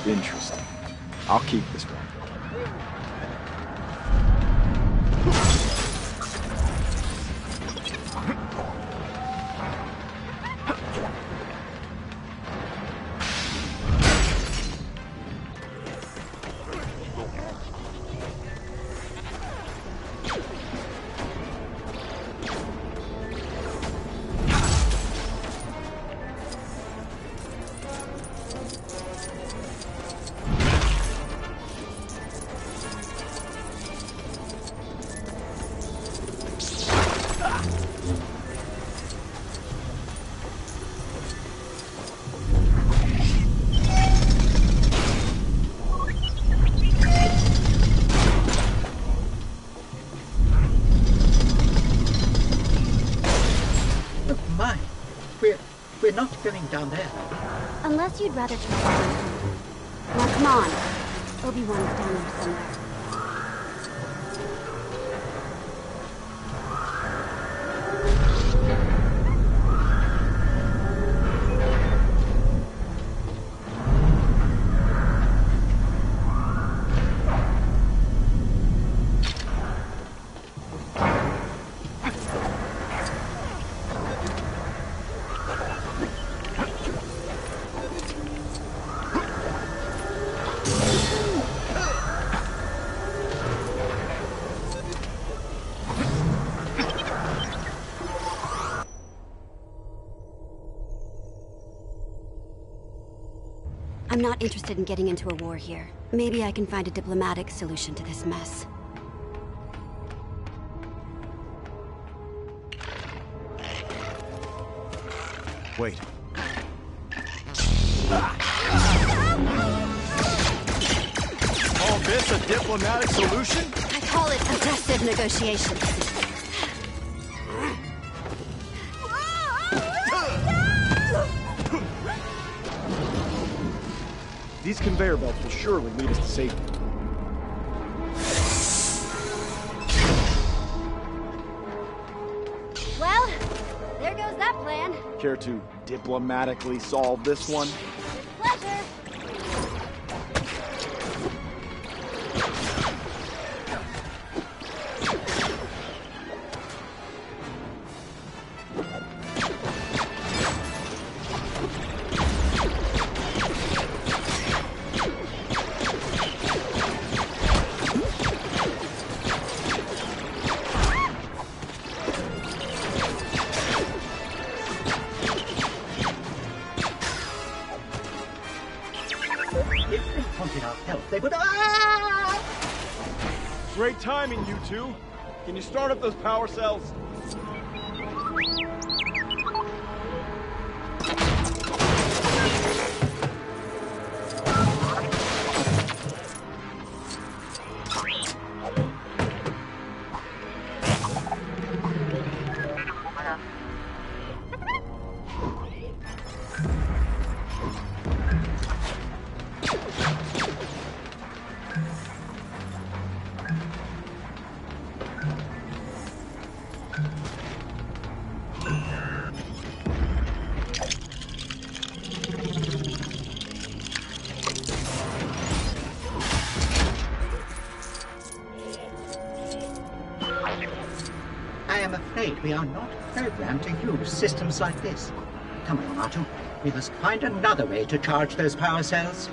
Interesting. I'll keep this one. We're not going down there. Unless you'd rather try to. Now come on. Obi-Wan's down there somewhere. I'm not interested in getting into a war here. Maybe I can find a diplomatic solution to this mess. Wait. All this a diplomatic solution? I call it aggressive negotiations. These conveyor belts will surely lead us to safety. Well, there goes that plan. Care to diplomatically solve this one? Pleasure. Great timing, you two. Can you start up those power cells? We are not programmed to use systems like this. Come on, R2. We must find another way to charge those power cells.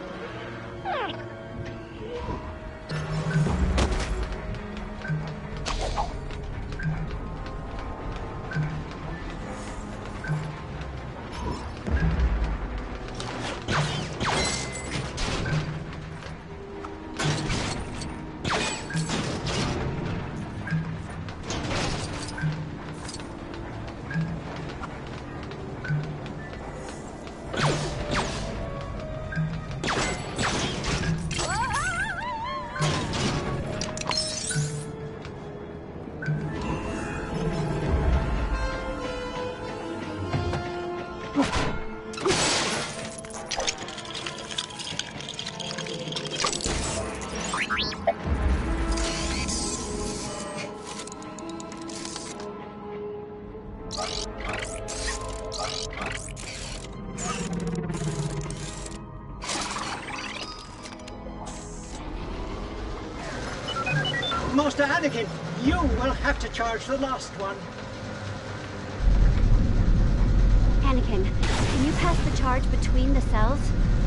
Master Anakin, you will have to charge the last one. Anakin, can you pass the charge between the cells?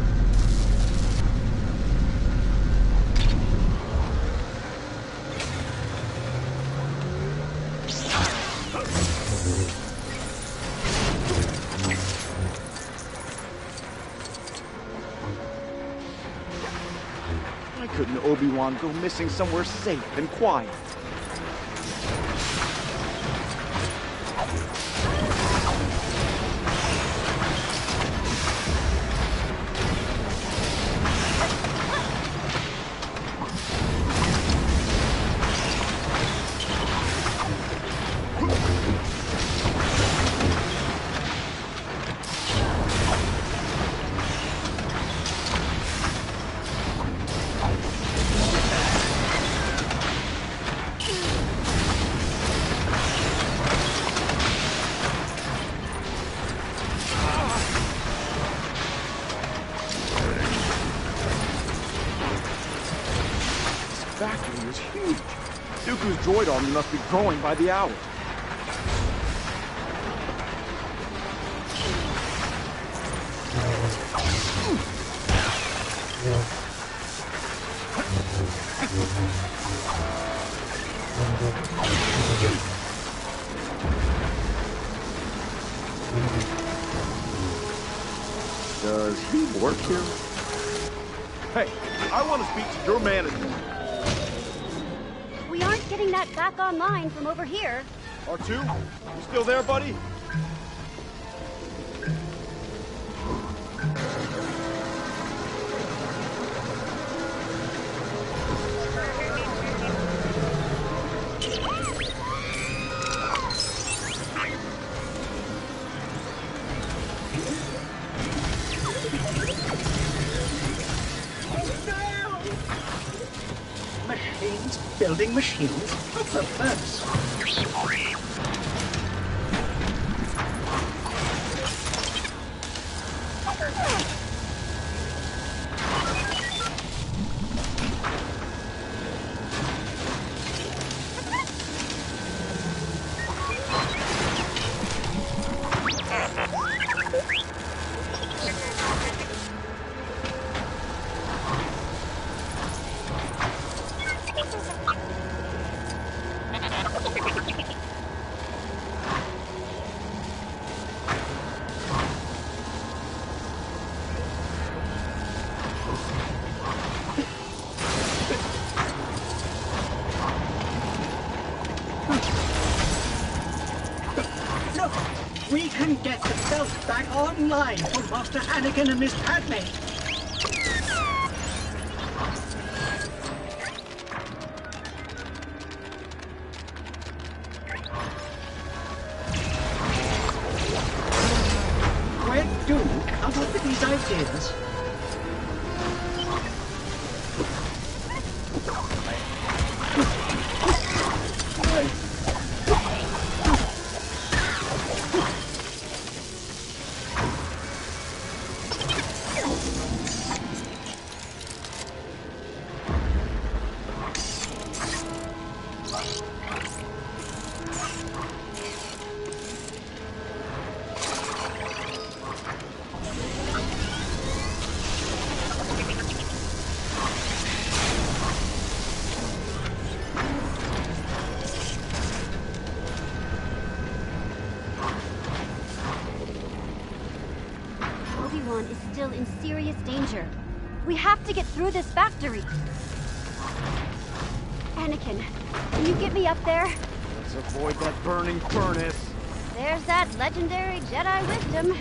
Why couldn't Obi-Wan go missing somewhere safe and quiet? Dooku's droid army must be growing by the hour. Does he work here? Hey, I want to speak to your manager. We aren't getting that back online from over here. R2, you still there, buddy? Machines building machines? What's the first? We can get the belt back online for Master Anakin and Miss Padme. Where do you come up with these ideas? Obi-Wan is still in serious danger. We have to get through this factory. Anakin, can you get me up there? Let's avoid that burning furnace. There's that legendary Jedi wisdom.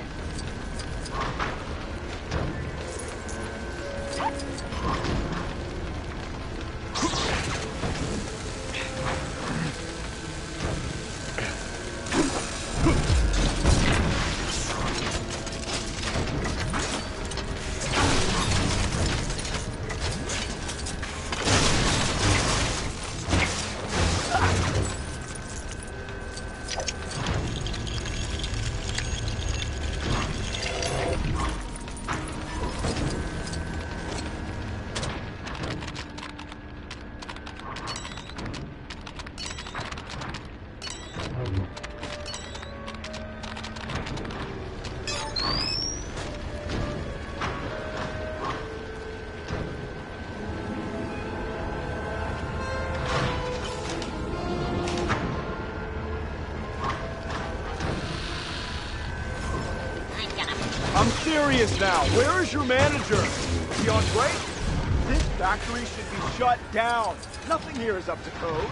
I'm serious now. Where is your manager? Is he on break? This factory should be shut down. Nothing here is up to code.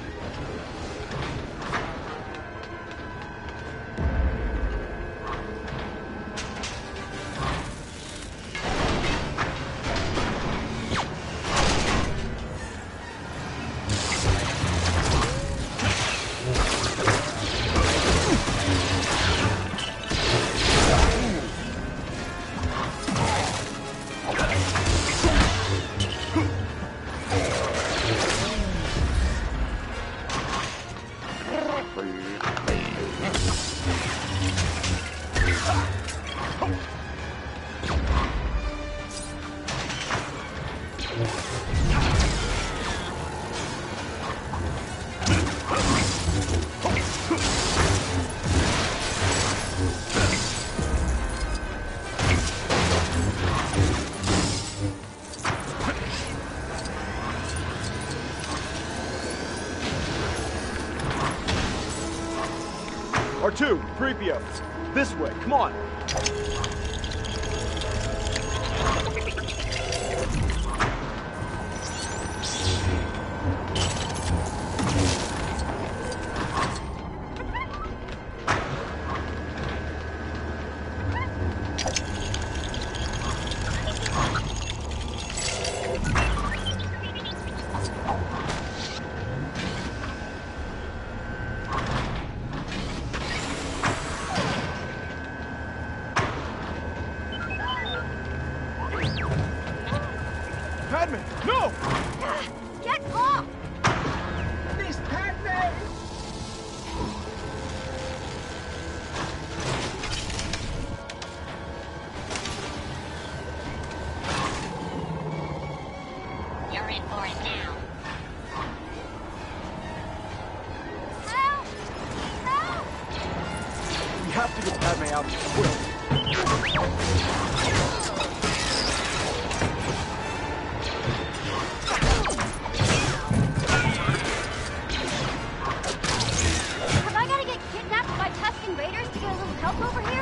R2, 3PO. This way, come on. Padme, no! Get off! Miss Padme! You're in for it now. Help! Help! We have to get Padme out quick. Have I gotta get kidnapped by Tusken Raiders to get a little help over here?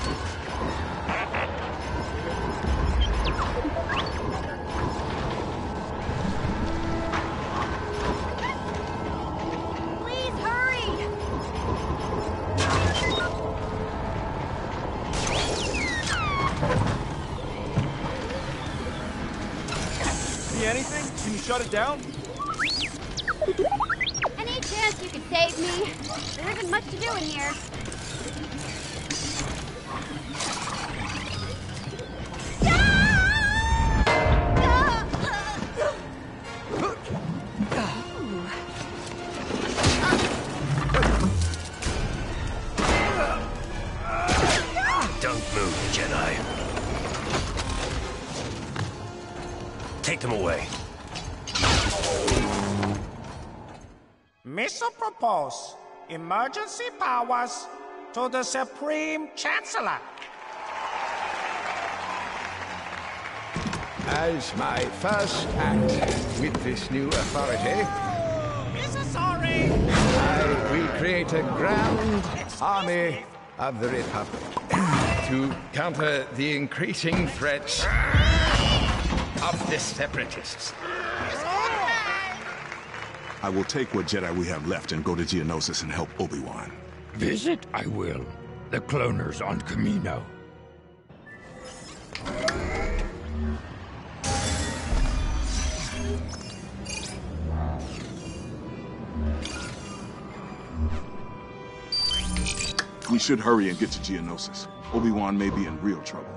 Please hurry! See anything? Can you shut it down? Any chance you could save me? There isn't much to do in here. Don't move, Jedi. Take them away. Missile propose emergency powers to the Supreme Chancellor. As my first act with this new authority, Sorry. I will create a grand army of the Republic to counter the increasing threats of the Separatists. I will take what Jedi we have left and go to Geonosis and help Obi-Wan. Visit I will. The cloners on Kamino. We should hurry and get to Geonosis. Obi-Wan may be in real trouble.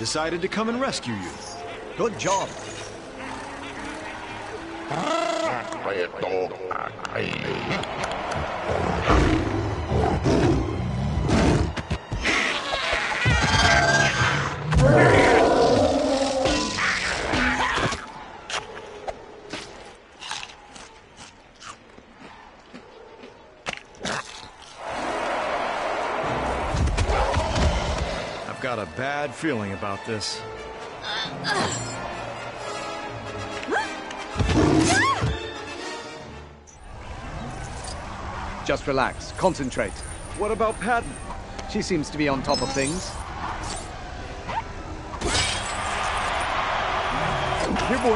decided to come and rescue you. Good job. I've got a bad feeling about this. Just relax. Concentrate. What about Patton? She seems to be on top of things. Here, boy.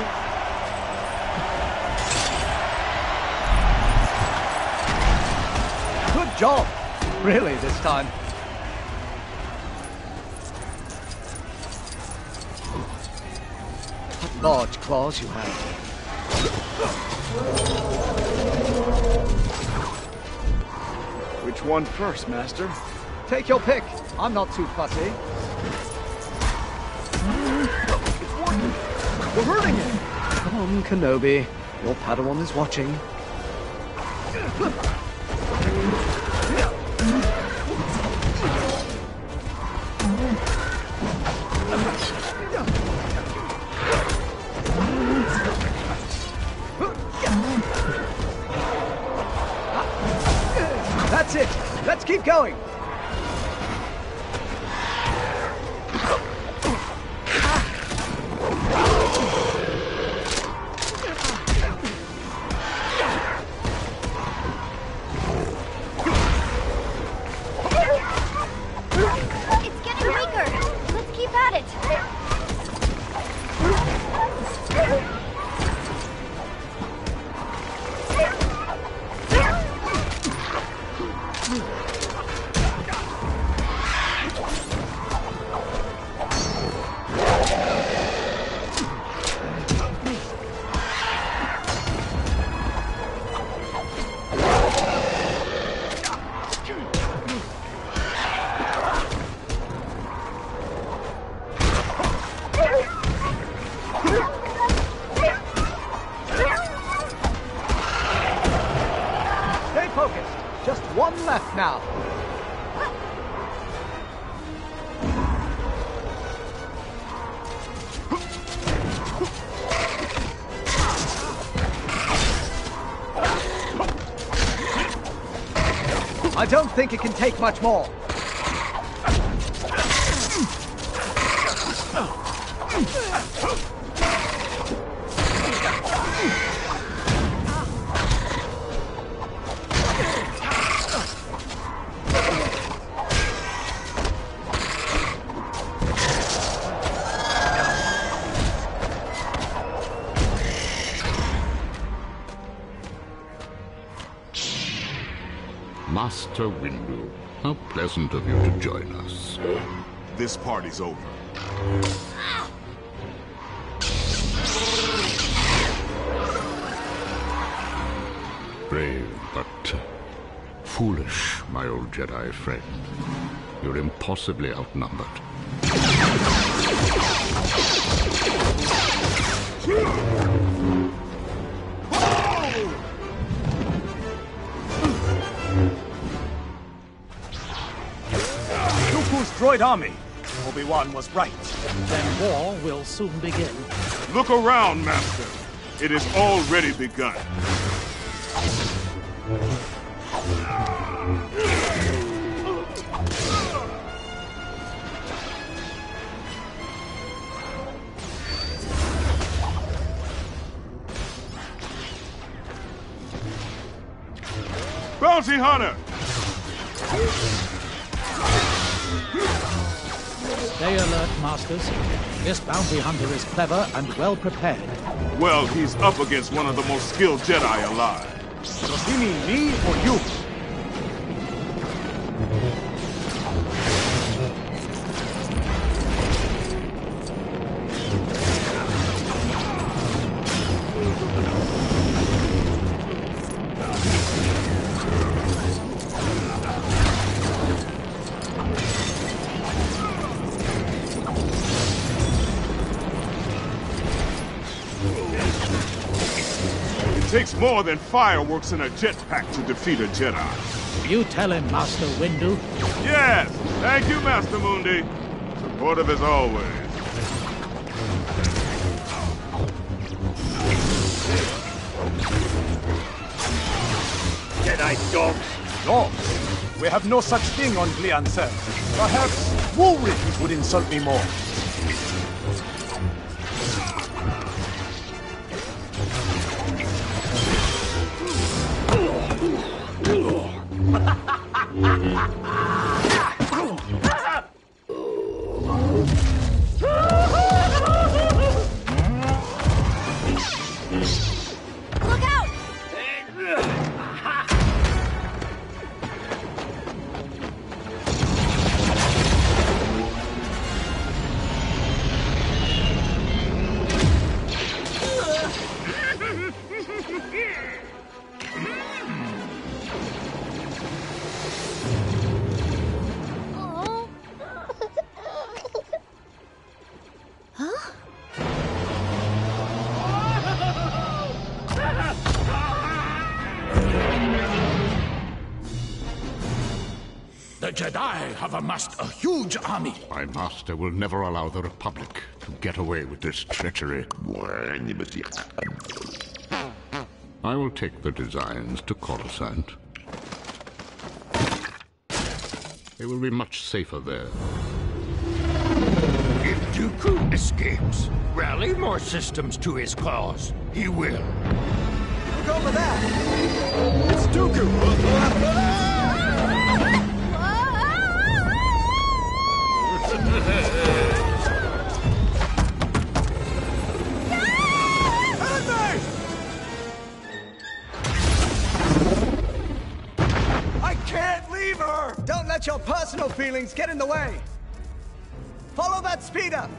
Good job. Really, this time. What large claws you have. Which one first, Master? Take your pick. I'm not too fussy. It's working. We're hurting it. Come on, Kenobi. Your Padawan is watching. That's it. Let's keep going. It's getting weaker. Let's keep at it. Stay focused. Just one left now. I don't think it can take much more. Master Windu, how pleasant of you to join us. This party's over. Brave, but foolish, my old Jedi friend. You're impossibly outnumbered. Dooku's droid army. Obi-Wan was right. Then war will soon begin. Look around, Master. It has already begun. Bounty Hunter! Stay alert, Masters. This bounty hunter is clever and well prepared. Well, he's up against one of the most skilled Jedi alive. Does he mean me or you? more than fireworks and a jetpack to defeat a Jedi. You tell him, Master Windu. Yes! Thank you, Master Mundi. Supportive as always. Jedi dogs. Dogs? We have no such thing on Gliansel. Perhaps Woolrich would insult me more. Look out! Huh? The Jedi have amassed a huge army. My master will never allow the Republic to get away with this treachery. I will take the designs to Coruscant. They will be much safer there. If Dooku escapes, rally more systems to his cause. He will. Look over there! It's Dooku! I can't leave her! Don't let your personal feelings get in the way! Follow that speeder!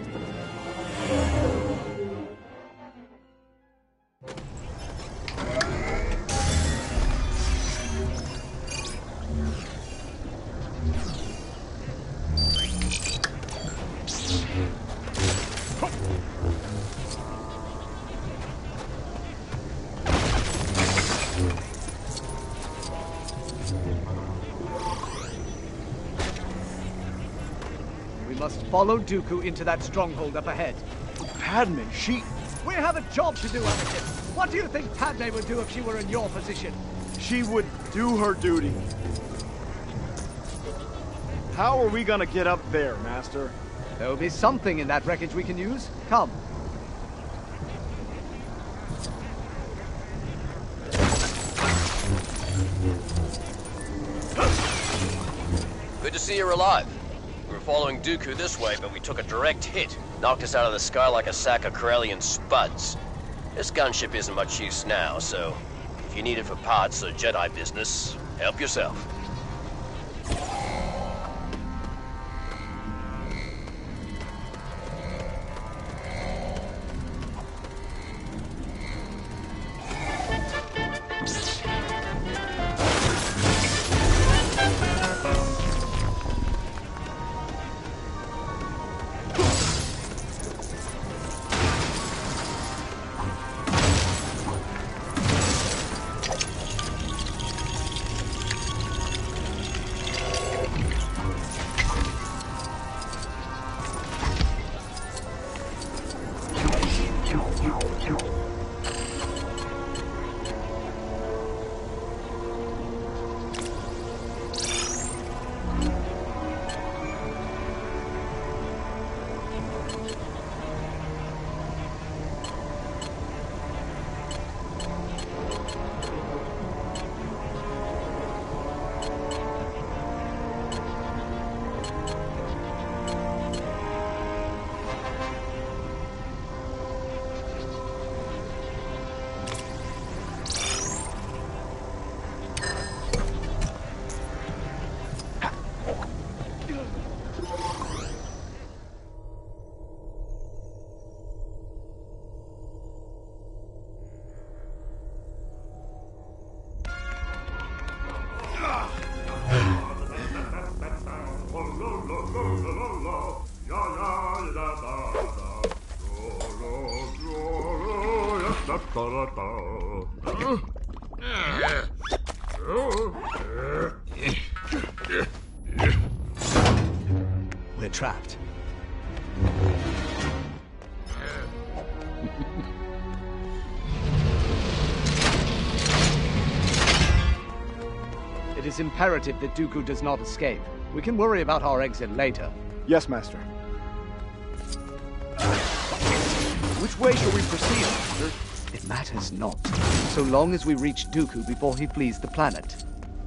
We must follow Dooku into that stronghold up ahead. Padme, she... We have a job to do, Anakin. What do you think Padme would do if she were in your position? She would do her duty. How are we gonna get up there, Master? There'll be something in that wreckage we can use. Come. Good to see you're alive. We were following Dooku this way, but we took a direct hit. Knocked us out of the sky like a sack of Corellian spuds. This gunship isn't much use now, so if you need it for parts or Jedi business, help yourself. We're trapped. It is imperative that Dooku does not escape. We can worry about our exit later. Yes, Master. Which way shall we proceed, Master? It matters not, so long as we reach Dooku before he flees the planet.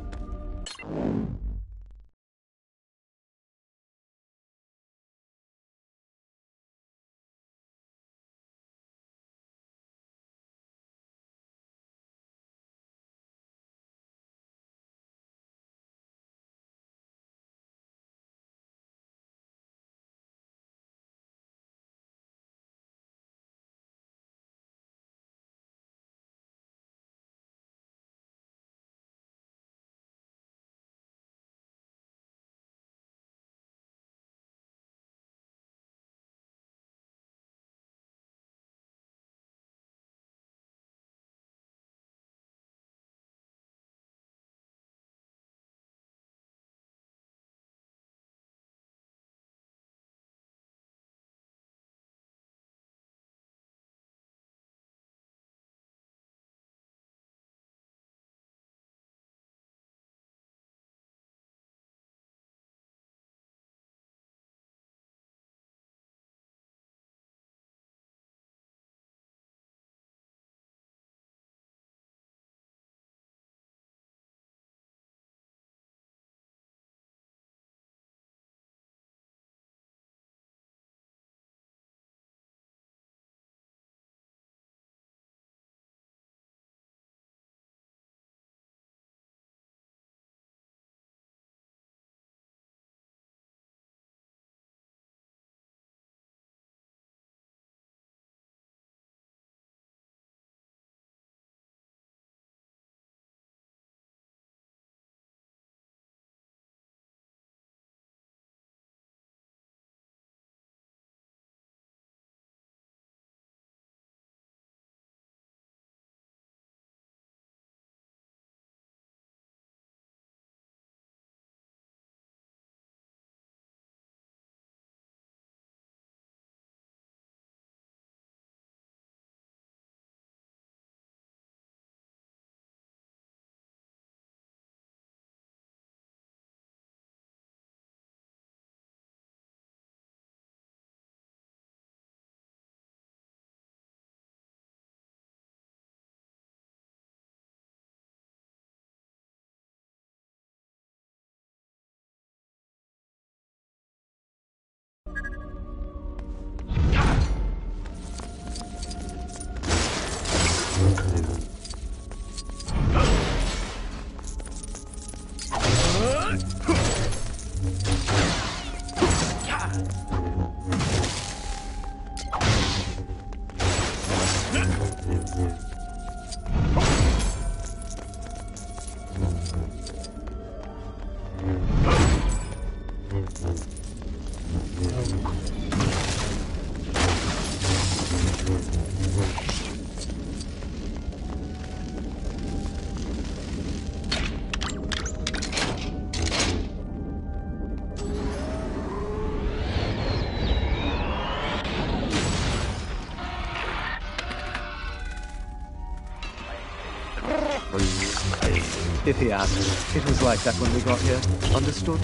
If he asks, it was like that when we got here. Understood?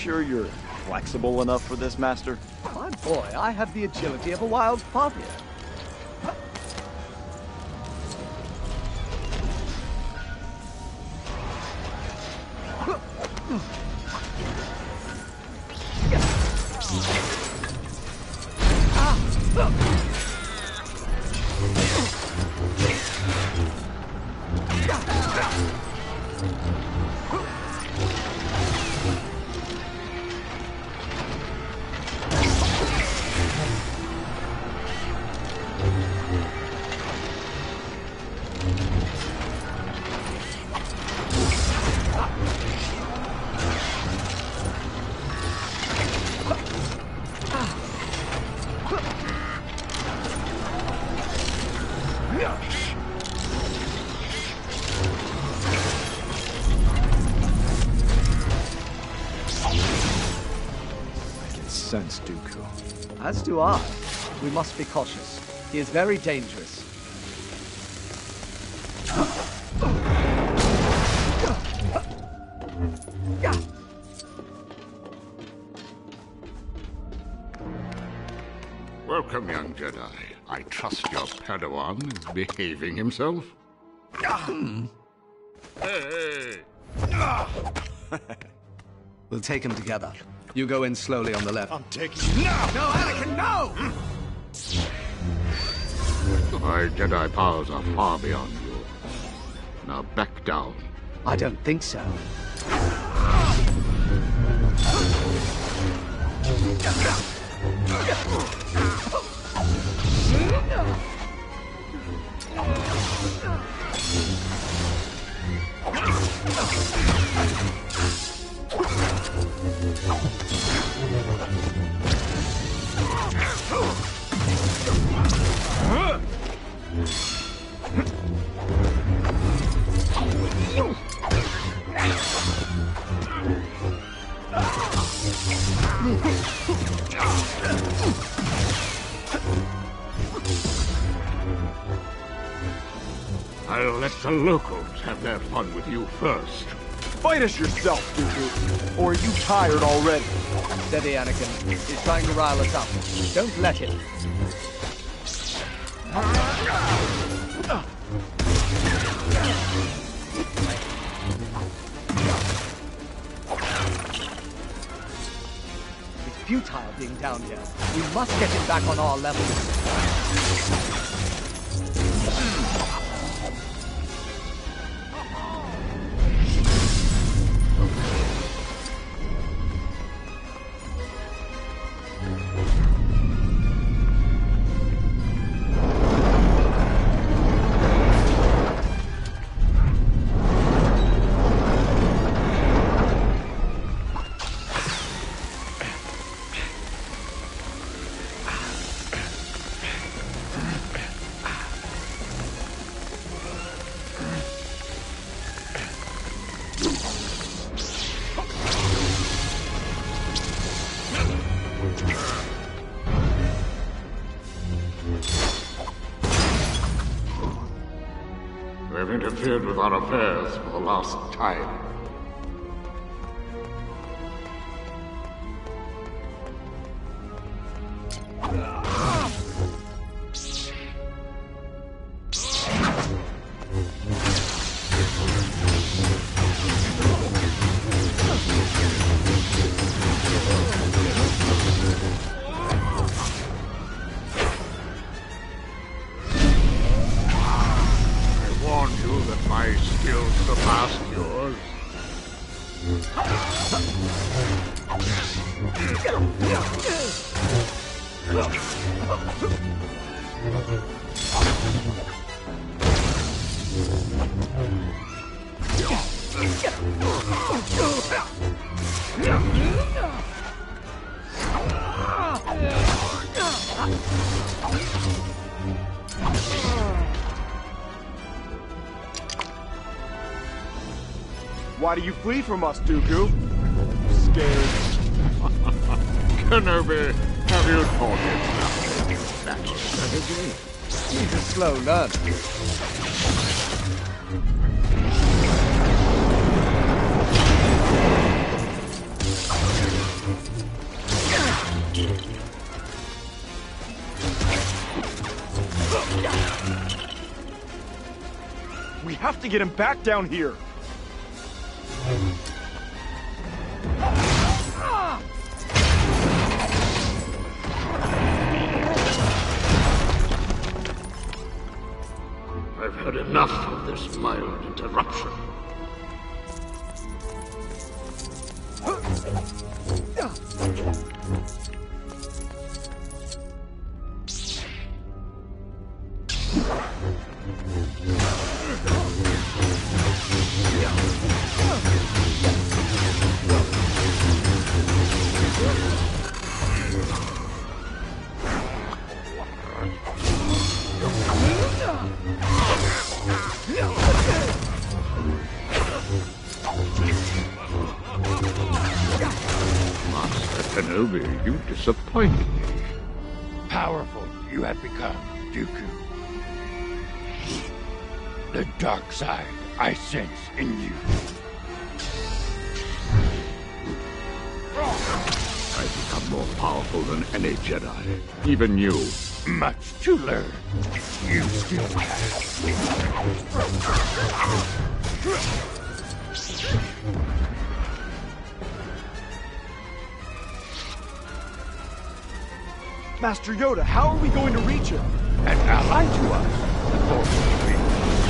sure you're flexible enough for this, Master? My boy, I have the agility of a wild pavian. Sense Dooku. As do I. We must be cautious. He is very dangerous. Welcome, young Jedi. I trust your Padawan is behaving himself. Hey! We'll take him together. You go in slowly on the left. I'm taking you. No! No, Anakin, no! My Jedi powers are far beyond you. Now back down. I don't think so. I'll let the locals have their fun with you first. Fight us yourself, Dooku. Or are you tired already? Steady, Anakin. He's trying to rile us up. Don't let him. It's futile being down here. We must get him back on our level. They've interfered with our affairs for the last time. My skills surpassed yours. Why do you flee from us, Dooku? Scared. Kenobi, have you taught him that strategy? He's a slow learner. have to get him back down here. I've had enough of this mild interruption. Master Kenobi, you disappoint me. Powerful you have become, Dooku. The dark side I sense in you. I've become more powerful than any Jedi. Even you. Much to learn. You still have. Master Yoda, how are we going to reach him? An ally to us. The Force will be.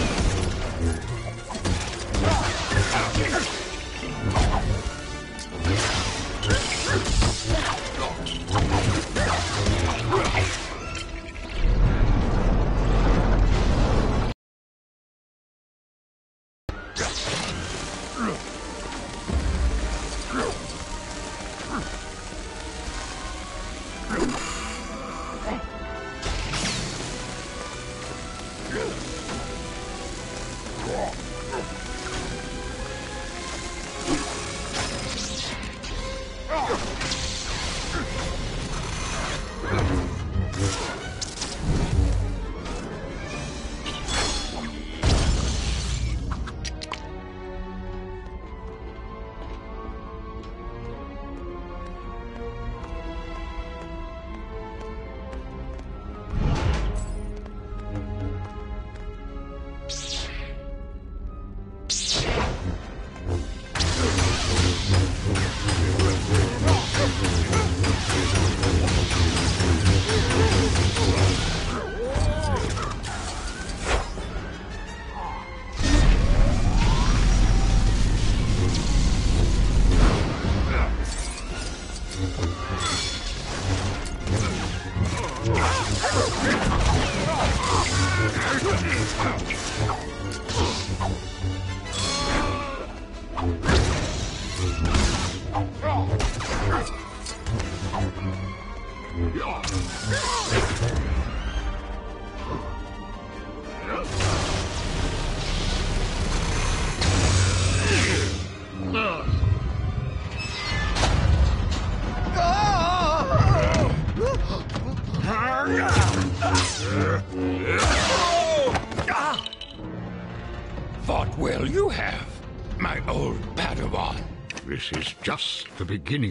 Fought well you have, my old Padawan. This is just the beginning.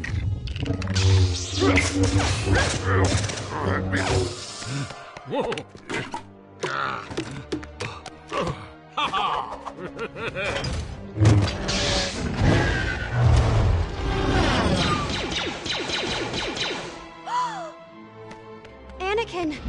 Whoa. Anakin!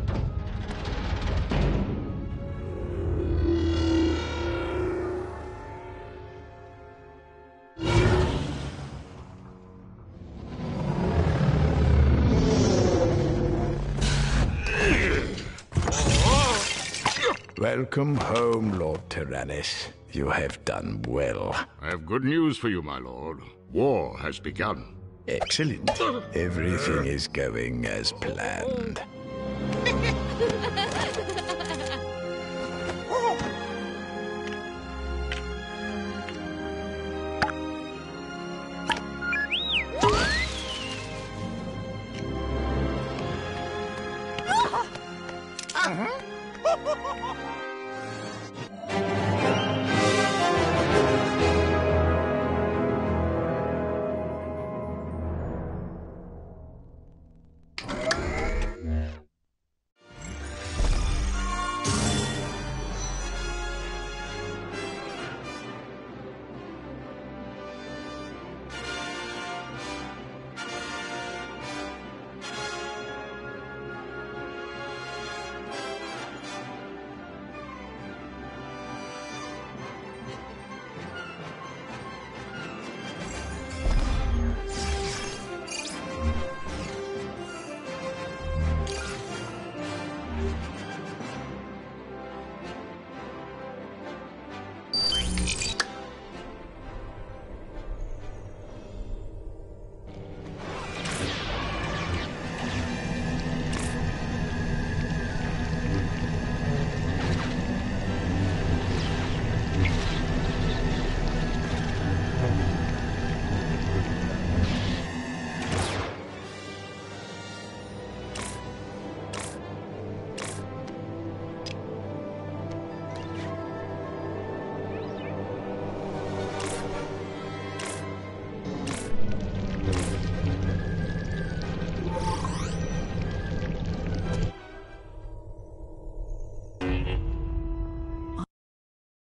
Welcome home, Lord Tyrannus. You have done well. I have good news for you, my lord. War has begun. Excellent. Everything is going as planned.